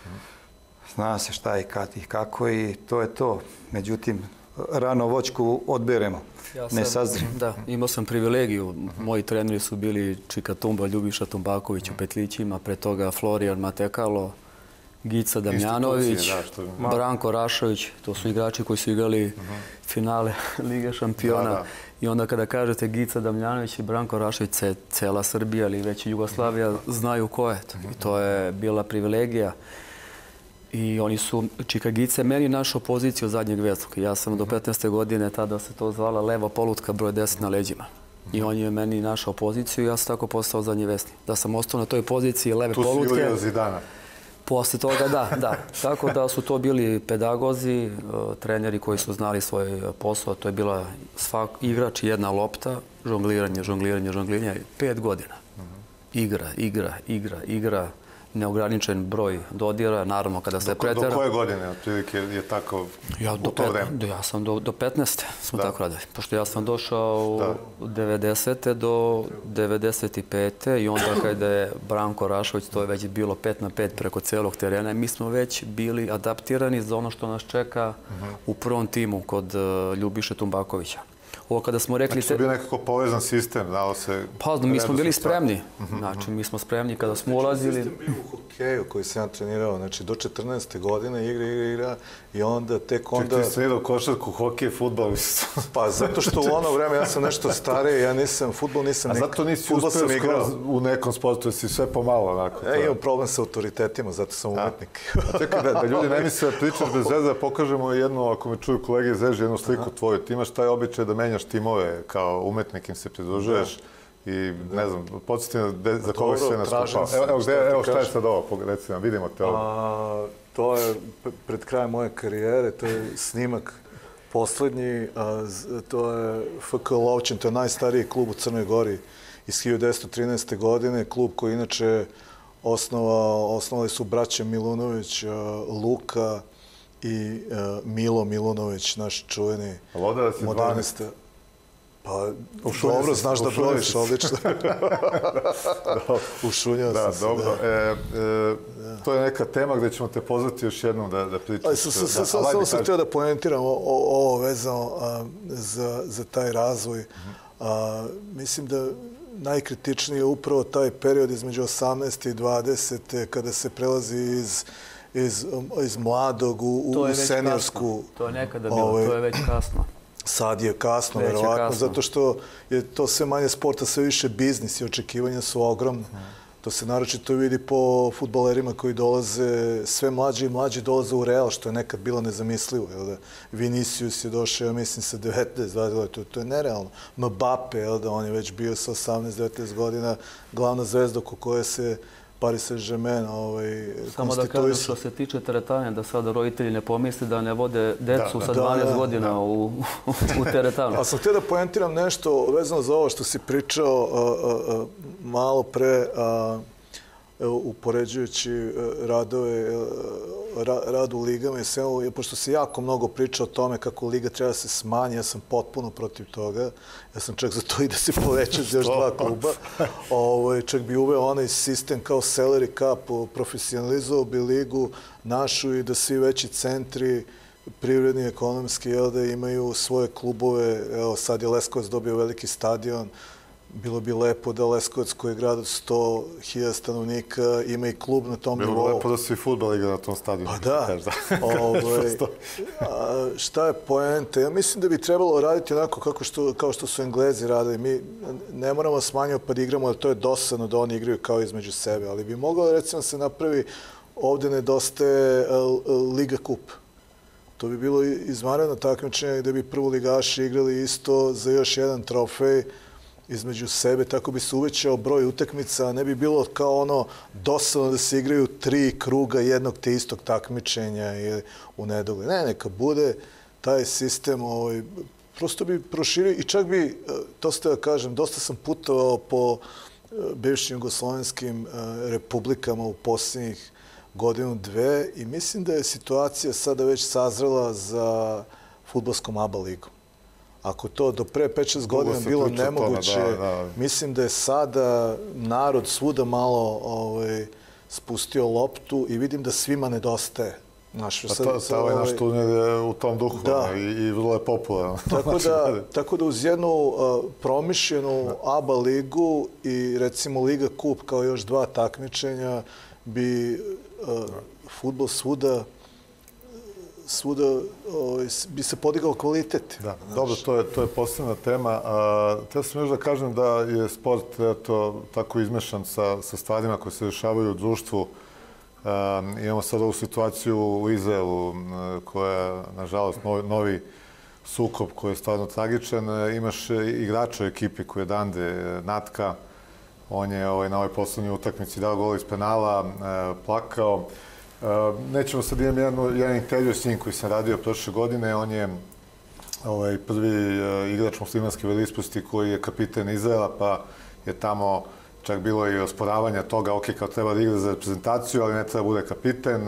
zna se šta i kad i kako i to je to. Međutim, rano voćku odberemo. Ja sam, ne sazri. Da, imao sam privilegiju. Moji treneri su bili Čika Tumba, Ljubiša Tumbaković u Petlićima, pre toga Florijan Matekalo, Gica Damjanović, da, Branko Rašović, to su igrači koji su igrali uh -huh. finale Lige šampiona. Da, da. I onda kada kažete Gica Damjanović i Branko Rašović, cela Srbija ili već Jugoslavija znaju ko je to. I to je bila privilegija. I oni su, Čika Gice, meni našao poziciju zadnjeg veskoga. Ja sam do petnaeste godine, tada se to zvala leva polutka, broj deset na leđima. I on je meni našao poziciju i ja sam tako postao zadnji vesnik. Da sam ostao na toj poziciji leve tu polutke. Tu si Julio Zidana. Posle toga, da, da. Tako da su to bili pedagozi, treneri koji su znali svoj posao. To je bila svak, igrač i jedna lopta, žongliranje, žongliranje, žongliranje. Pet godina. Igra, igra, igra, igra. Neograničen broj dodira, naravno kada se pretera. Do koje godine otprilike je tako ja, u to vreme? Do, ja sam do, do petnaeste smo da. tako radili. Pošto ja sam došao da. od devedesete do devedeset pete i onda kada je Branko Rašović, to je već bilo pet na pet preko celog terena, mi smo već bili adaptirani za ono što nas čeka uh -huh. u prvom timu kod uh, Ljubiše Tumbakovića. Ovo kada smo rekli... Znači, to je bio nekako povezan sistem, dao se... Pa, mi smo bili spremni. Znači, mi smo spremni kada smo ulazili... Sistem bio u hokeju koji sam ja trenirao, znači, do četrnaeste godine igra, igra, igra i onda tek onda... Ček, ti si trenirao košarku, hokej, fudbal? Pa, zato što u ono vreme ja sam nešto stariji, ja nisam, fudbal nisam nikad... A zato nisi uspeo skroz u nekom sportu, jer si sve pomalo, onako? Ja imam problem sa autoritetima, zato sam umetnik. Čekaj, da, da ljudi ne misle da pričaš bez veze, pokažemo jednu, ako me čuju kolege iz režije, jednu sliku tvoju. Ti imaš taj običaj da menjaš timove, kao umetnik im se pridružuješ i ne znam, podsjeti me za koga si sve nastupao. Evo, evo šta je sad ovo, reci nam, vidimo te ovo. To je pred krajem moje karijere, to je snimak poslednji, to je F K Lovćen, to je najstariji klub u Crnoj Gori iz hiljadu devetsto trinaeste. godine, klub koji inače osnovali su braća Milunović, Luka i Milo Milunović, naš čuveni modernista. Pa, dobro, znaš da brojiš, odlično. Ušunjao sam se. Dobro. To je neka tema gdje ćemo te pozvati još jednom da pričaš. Samo sam htio da poentiram ovo vezano za taj razvoj. Mislim da najkritičniji je upravo taj period između osamnaeste i dvadesete kada se prelazi iz iz mladog u seniorsku. To je nekada bilo, to je već kasno. Sad je kasno, verovatno, zato što je to sve manje sporta, sve više biznis i očekivanja su ogromne. To se naročito vidi po fudbalerima koji dolaze, sve mlađi i mlađi dolaze u Real, što je nekad bilo nezamislivo. Vinicius je došao, ja mislim, sa devetnaest, dvadeset, to je nerealno. Mbappe, on je već bio sa osamnaest devetnaest godina glavna zvezda oko koje se Paris Saint-Germain konstituisao. Samo da kažem što se tiče teretanja, da sada roditelji ne pomisli da ne vode decu sa dvanaest godina u teretanu. A sam htio da poentiram nešto vezano za ovo što si pričao malo pre, upoređujući radove, rad u ligama i sve, pošto se jako mnogo priča o tome kako liga treba da se smanji, ja sam potpuno protiv toga. Ja sam čak za to i da se poveća za još dva kluba. Čak bi uveo onaj sistem kao salary cap, profesionalizovao bi ligu našu i da svi veći centri, privredni, ekonomski, da imaju svoje klubove. Evo, sad je Leskovac dobio veliki stadion. Bilo bi lepo da Leskovac, koji je grad od sto hiljada stanovnika, ima i klub na tom nivou. Bilo bi lepo da se i fudbal igra na tom stadionu. Pa da. Šta je poenta? Ja mislim da bi trebalo raditi onako kao što su Englezi radili. Mi ne moramo smanjati pa da igramo, jer to je dosadno da oni igraju kao između sebe. Ali bi moglo, recimo, se napravi, ovdje nedostaje Liga kup. To bi bilo izvanredno takmičenje gdje bi prvoligaši igrali isto za još jedan trofej između sebe, tako bi se uvećao broj utakmica, ne bi bilo kao ono dosadno da se igraju tri kruga jednog te istog takmičenja u nedogled. Ne, neka bude taj sistem, prosto bi proširio i čak bi, to ste da kažem, dosta sam putovao po bivšim jugoslovenskim republikama u posljednjih godinu, dve i mislim da je situacija sada već sazrela za fudbalskom A B A ligom. Ako to do pre pet šest godina bilo nemoguće, mislim da je sada narod svuda malo spustio loptu i vidim da svima nedostaje. Ovaj naš turnir je u tom duhu i vrlo je popularan. Tako da uz jednu promišljenu A B A ligu i recimo Liga kup kao još dva takmičenja bi fudbal svuda svuda bi se podigao kvalitet. Dobro, to je posebna tema. Htio sam još da kažem da je sport tako izmešan sa stvarima koje se dešavaju u društvu. Imamo sad ovu situaciju u Izraelu koja je, nažalost, novi sukob koji je stvarno tragičan. Imaš igrača u ekipi koji je Dande Natka. On je na ovoj poslednjoj utakmici dao gol iz penala, plakao. Nećemo sad imati jedan intervju s njim koji sam radio prošle godine. On je prvi igrač muslimanske veleispovesti koji je kapiten Izraela, pa je tamo čak bilo i osporavanja toga, ok, kao treba da igra za reprezentaciju, ali ne treba bude kapiten.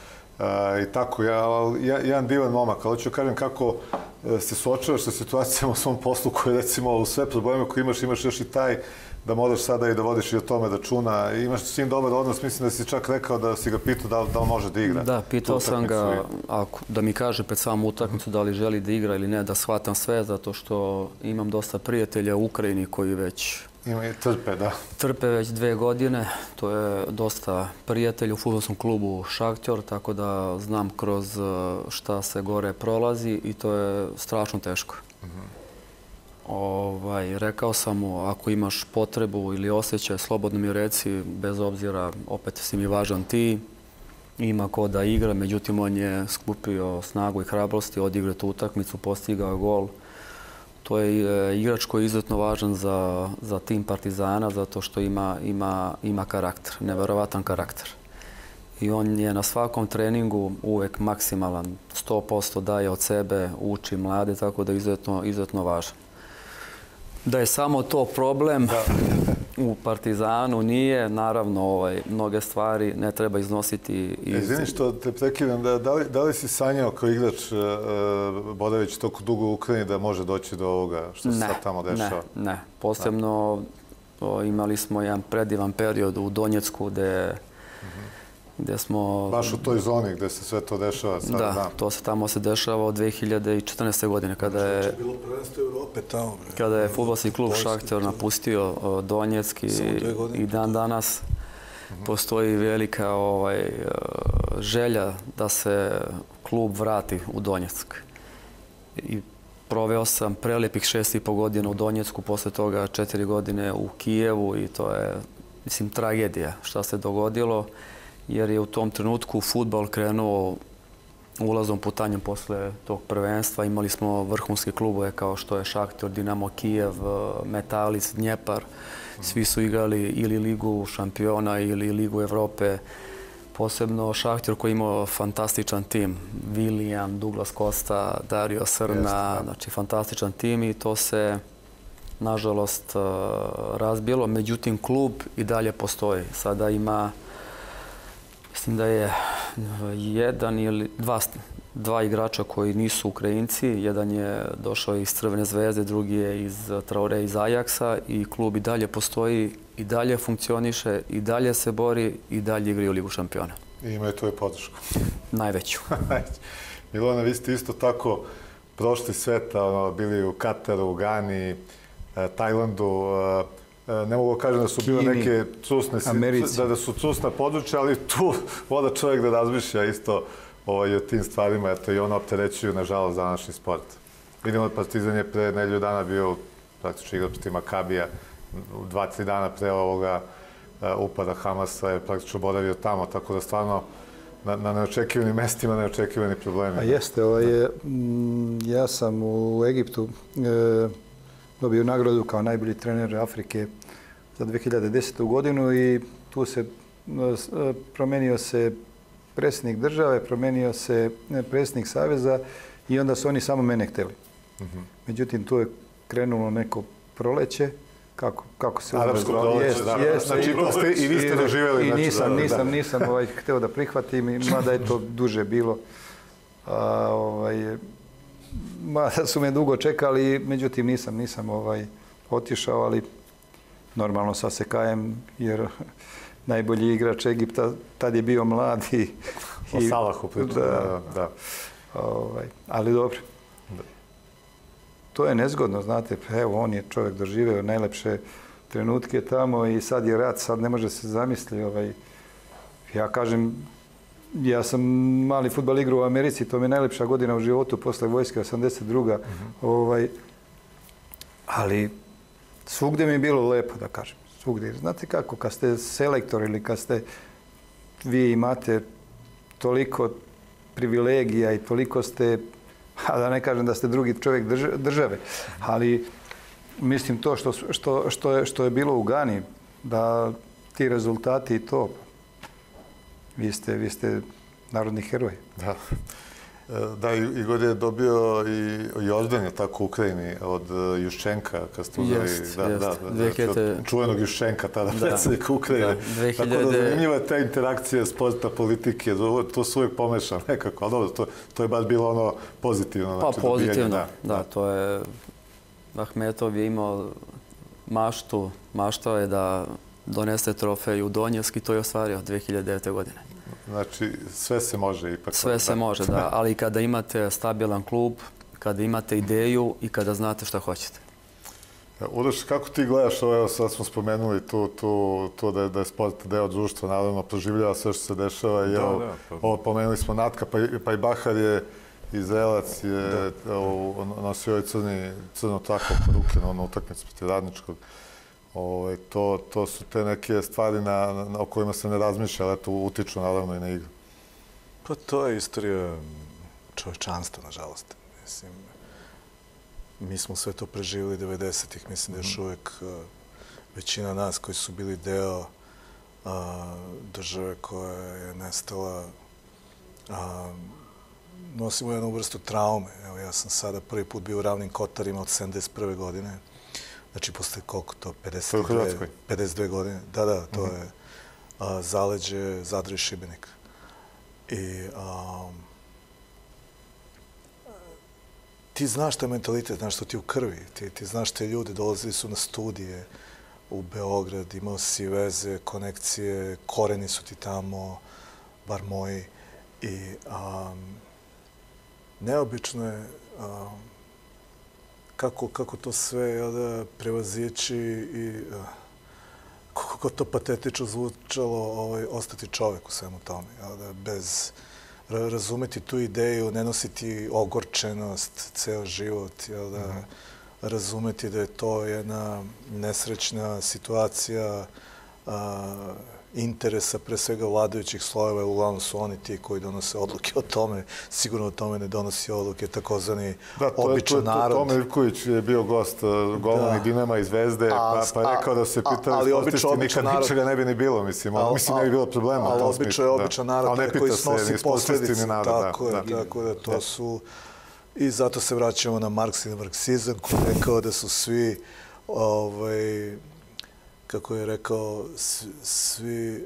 I tako, jedan divan momak. Ali ću kažem kako se suočavaš sa situacijama u svom poslu koji, recimo, u sve probleme koje imaš, imaš još i taj da moraš sada i da vodiš i o tome računa. Imaš s njim dobar odnos, mislim da si čak rekao da si ga pitao da li može da igra. Da, pitao sam ga da mi kaže pred samu utakmicu da li želi da igra ili ne, da shvatam sve, zato što imam dosta prijatelja u Ukrajini koji već trpe, da. Trpe već dve godine. To je dosta prijatelja u fudbalskom klubu Šahtjor, tako da znam kroz šta se gore prolazi i to je strašno teško. Rekao sam mu, ako imaš potrebu ili osjećaj, slobodno mi reci, bez obzira, opet si mi važan ti, ima ko da igra, međutim on je skupio snagu i hrabrosti, odigrao tu utakmicu, postigao gol. To je igrač koji je izuzetno važan za tim Partizana, zato što ima karakter, neverovatan karakter. I on je na svakom treningu uvek maksimalan, sto posto daje od sebe, uči mlade, tako da je izuzetno važan. Da je samo to problem, u Partizanu nije, naravno ovaj, mnoge stvari ne treba iznositi iz... Izvini što te prekidam, da, da, li, da li si sanjao kao igrač uh, bodajući toliko dugo u Ukrajini da može doći do ovoga što se ne, sad tamo dešava? Ne, ne. Posebno o, imali smo jedan predivan period u Donjecku gde, mm-hmm. gde smo... Baš u toj zoni gde se sve to dešava sad, da, da. to se tamo se dešava od dve hiljade četrnaeste. godine kada je... Znači, bilo prvenstvo Evrope tamo. Bre. Kada je fudbalski klub Šahter napustio o, Donjeck i, i dan danas mm-hmm. postoji velika ovaj, želja da se klub vrati u Donjeck. I proveo sam prelijepih šest i po godina u Donjecku, posle toga četiri godine u Kijevu i to je, mislim, tragedija šta se dogodilo, jer je u tom trenutku fudbal krenuo ulazom putanjem posle tog prvenstva. Imali smo vrhunske klubove kao što je Šahter, Dinamo Kijev, Metalic, Dnjepar. Svi su igrali ili Ligu šampiona ili Ligu Evrope. Posebno Šahter koji imao fantastičan tim. William, Douglas Costa, Dario Srna, znači fantastičan tim i to se nažalost razbilo. Međutim, klub i dalje postoji. Sada ima, mislim da je jedan ili dva, dva igrača koji nisu Ukrajinci. Jedan je došao iz Crvene zvezde, drugi je iz Traore iz Ajaksa i klub i dalje postoji, i dalje funkcioniše, i dalje se bori, i dalje igraju Ligu šampiona. I imaju tvoju podršku. Najveću. Milona, vi ste isto tako prošli sveta, ono, bili u Kataru, u Gani, Tajlandu. Ne mogu kažem da su bile neke cusne, da, da su cusna područja, ali tu voda čovjek da razmišlja isto ovaj, o tim stvarima, eto, i ono opterećuju, nažalost, današnji sport. Vidimo da Partizan je pre nedelju dana bio praktično igra protiv Makabija, dva, tri dana pre ovoga uh, upada Hamasa je praktično boravio tamo, tako da stvarno na, na neočekivanim mestima neočekivani problemi. A jeste, ovaj, m, ja sam u Egiptu e, dobio nagradu kao najbolji trener Afrike za dve hiljade desetu. godinu i tu se e, promenio se predsjednik države, promenio se predsjednik saveza i onda su oni samo mene htjeli. Mm-hmm. Međutim, tu je krenulo neko proleće, kako, kako se Arapsko proleće, jest, da. Jest, znači, i, i vi ste doživjeli. I nisam, znači, da, nisam, da. nisam ovaj, htio da prihvatim, mada je to duže bilo. A, ovaj, mada su me dugo čekali, međutim nisam, nisam ovaj, otišao, ali normalno sad se kajem, jer najbolji igrač Egipta tad je bio mlad i... O Salahu priču, da, da, da. Ovaj, ali dobro. Da. To je nezgodno, znate, evo, on je čovjek doživeo najlepše trenutke tamo i sad je rat, sad ne može se zamisliti. Ovaj, ja kažem, ja sam mali fudbal igrao u Americi, to mi je najlepša godina u životu posle vojske, osamdeset druga. Mm-hmm. Ovaj, ali svugdje mi je bilo lepo, da kažem. Svugdje. Znate kako, kad ste selektor ili kad ste, vi imate toliko privilegija i toliko ste, a da ne kažem da ste drugi čovjek države, ali mislim to što, što, što, je, što je bilo u Gani, da ti rezultati i to, vi ste, vi ste narodni heroj. Da. Da, Igor je dobio i, i ozdan je tako u Ukrajini od Juščenka, kad ste uzeli, jest, da, jest. da, da, da, od čuvenog Juščenka, tada da. predsjednika Ukrajine. Da, dve hiljade... Tako da zanimljiva je ta interakcija sporta, politike, to su uvijek pomešano nekako, ali dobro, to, to je baš bilo ono pozitivno. Pa znači, pozitivno, da, da, da, to je, Ahmetov je imao maštu, maštao je da donese trofej u Donjeck i to je ostvario dve hiljade devete. godine. Znači, sve se može ipak. Sve se može, da, ali kada imate stabilan klub, kada imate ideju i kada znate šta hoćete. Uroš, kako ti gledaš ovo, evo sad smo spomenuli tu, tu, tu da, je, da je sport deo društva, naravno proživljava sve što se dešava i evo, da, da, pa... ovo pomenuli smo Natka, pa, pa i Bahar je Izraelac, je da, evo, nosio ovaj crni, crno tako po ruke na ono utakmicu protiv Radničkog. Ove, to, to su te neke stvari na, na, o kojima se ne razmišlja, ali eto, utiču naravno i na igru. Pa to je istorija čovečanstva, nažalost. Mislim, mi smo sve to preživjeli devedesetih. Mislim da još uvijek uh, većina nas koji su bili deo uh, države koja je nestala, uh, nosimo jednu vrstu traume. Evo, ja sam sada prvi put bio u Ravnim Kotarima od sedamdeset prve. godine. znači posle koliko to, To je u Hrvatskoj. pedeset dve godine. Da, da, to je a, zaleđe Zadra i Šibenik. I a, ti znaš taj mentalitet, znaš što ti je u krvi, ti, ti znaš te ljude, dolazili su na studije u Beograd, imao si veze, konekcije, koreni su ti tamo, bar moji. I a, neobično je a, kako, kako to sve jel da, prevazijeći i a, kako to patetično zvučalo ovaj, ostati čovek u svemu tome. Jel da, bez razumeti tu ideju, ne nositi ogorčenost ceo život, jel da, mm. razumeti da je to jedna nesrećna situacija a, interesa pre svega vladajućih slojeva, uglavnom su oni ti koji donose odluke o tome, sigurno o tome ne donosi odluke takozvani običan narod. Tome Ivković je bio gost golmana Dinama i Zvezde, pa, pa rekao da se pitali sportisti, nikad ničega ne bi ni bilo, mislim, a, mislim ne bi bilo problema. Ali obično je običan narod da. koji snosi posljedice, narod, tako, da, je, da. tako da to da. su... I zato se vraćamo na Marks i na marksizam koji je rekao da su svi ovaj, kako je rekao, svi,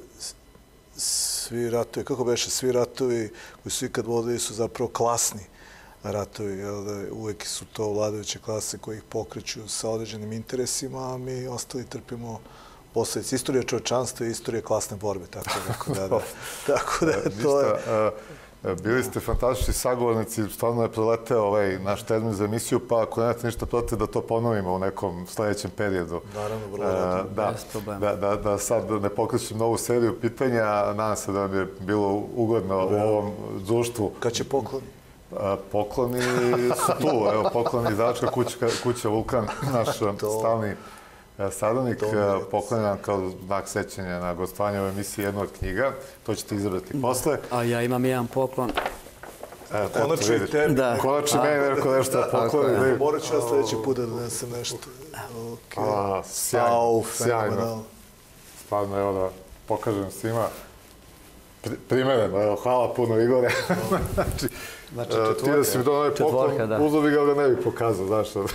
svi ratovi, kako beše, svi ratovi koji su ikad vodili su zapravo klasni ratovi. Jel da, uvijek su to vladajuće klase koji ih pokreću sa određenim interesima, a mi ostali trpimo posljedice. Istorija čovečanstva i istorija klasne borbe, tako da, da, da. Tako da to je... Bili ste fantastični sagovornici, stvarno je proleteo ovaj naš termin za emisiju, pa ako nemate ništa protiv da to ponovimo u nekom sljedećem periodu. Naravno, vrlo rado. Da, da, da, da sad ne pokrećem novu seriju pitanja, nadam se da vam je bilo ugodno u ovom društvu. Kad će pokloni? Pokloni su tu, evo, pokloni izdavačka kuća, kuća Vulkan, naš stalni saradnik, poklonjen kao znak sećanja na gostovanje ove emisije jednu od knjiga. To ćete izabrati posle. A ja imam jedan poklon. Konačno i tebi. Konačno meni neko nešto pokloni. Morat ću ja sljedeći put da donesem nešto. Sjajno, sjajno. Stvarno, evo da pokažem svima. Primereno, evo, hvala puno Igore. Znači, Znači, četvorka. Ti da si mi donao ovaj poklon, uzeo bi ga, ga ne bih pokazao, znaš što.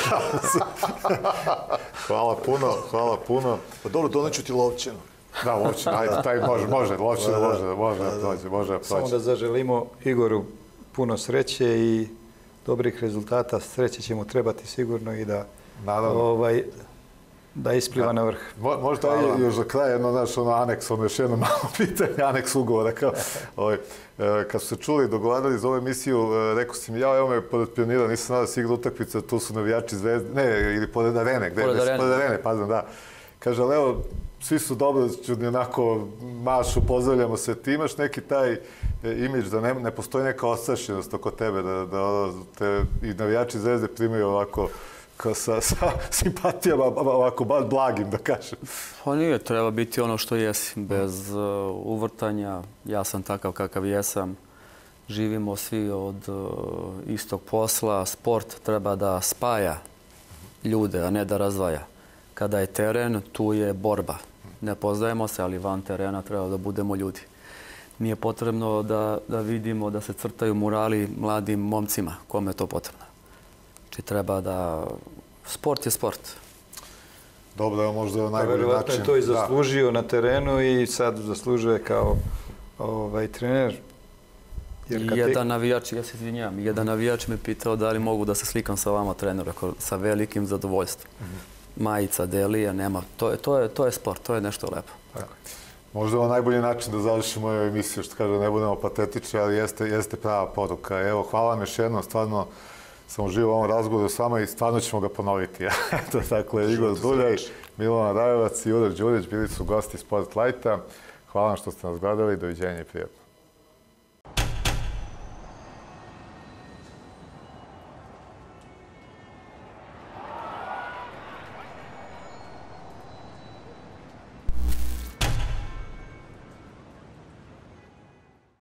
Hvala puno, hvala puno. Pa dobro, doneću ti lovčinu. Da, lovčinu, ajde, taj može, može, lovčinu može, može da prođe, može da prođe. Samo da zaželimo Igoru puno sreće i dobrih rezultata. Sreće će mu trebati sigurno i da... Ovaj, da ispliva na vrh. Možda je još za kraj jedno, znaš, ono, aneks, ono, još jedno malo pitanje, aneks ugovora. Kao, ovaj, kad su se čuli i dogovarali za ovu emisiju, rekao si mi, ja, evo me pored Pionira, nisam znao da si igra utakmica, tu su navijači Zvezde, ne, ili pored Arene, gde pored je, pored Arene, pazam, da. Kaže, ali evo, svi su dobro, čudni, onako, mašu, pozdravljamo se, ti imaš neki taj imidž da ne, ne postoji neka ostrašćenost oko tebe, da, da te i navijači Zvezde primaju ovako, sa, sa simpatijama, ovako, baš blagim, da kažem. Pa nije, treba biti ono što jesi, bez uh, uvrtanja. Ja sam takav kakav jesam. Živimo svi od uh, istog posla. Sport treba da spaja ljude, a ne da razdvaja. Kada je teren, tu je borba. Ne poznajemo se, ali van terena treba da budemo ljudi. Nije potrebno da, da vidimo da se crtaju murali mladim momcima. Kome je to potrebno? Znači, treba da... Sport je sport. Dobro, evo možda je najbolji način. Verovatno je to i zaslužio na terenu i sad zaslužuje kao ovaj, trener. Jer jedan navijač, ja se izvinjam, jedan navijač me pitao da li mogu da se slikam sa vama treneru, sa velikim zadovoljstvom. Majica, delija, nema. To je, to je, to je sport, to je nešto lepo. Tako. Možda je ovo najbolji način da završimo ovu emisiju, što kaže, ne budemo patetični, ali jeste, jeste prava poruka. Evo, hvala vam još jednom, stvarno sam uživao u ovom razgovoru s vama i stvarno ćemo ga ponoviti. Eto, dakle, Igor Duljaj, Milovan Rajevac i Jure Đurić bili su gosti Spotlighta. Hvala vam što ste nas gledali, doviđenja i prijatno.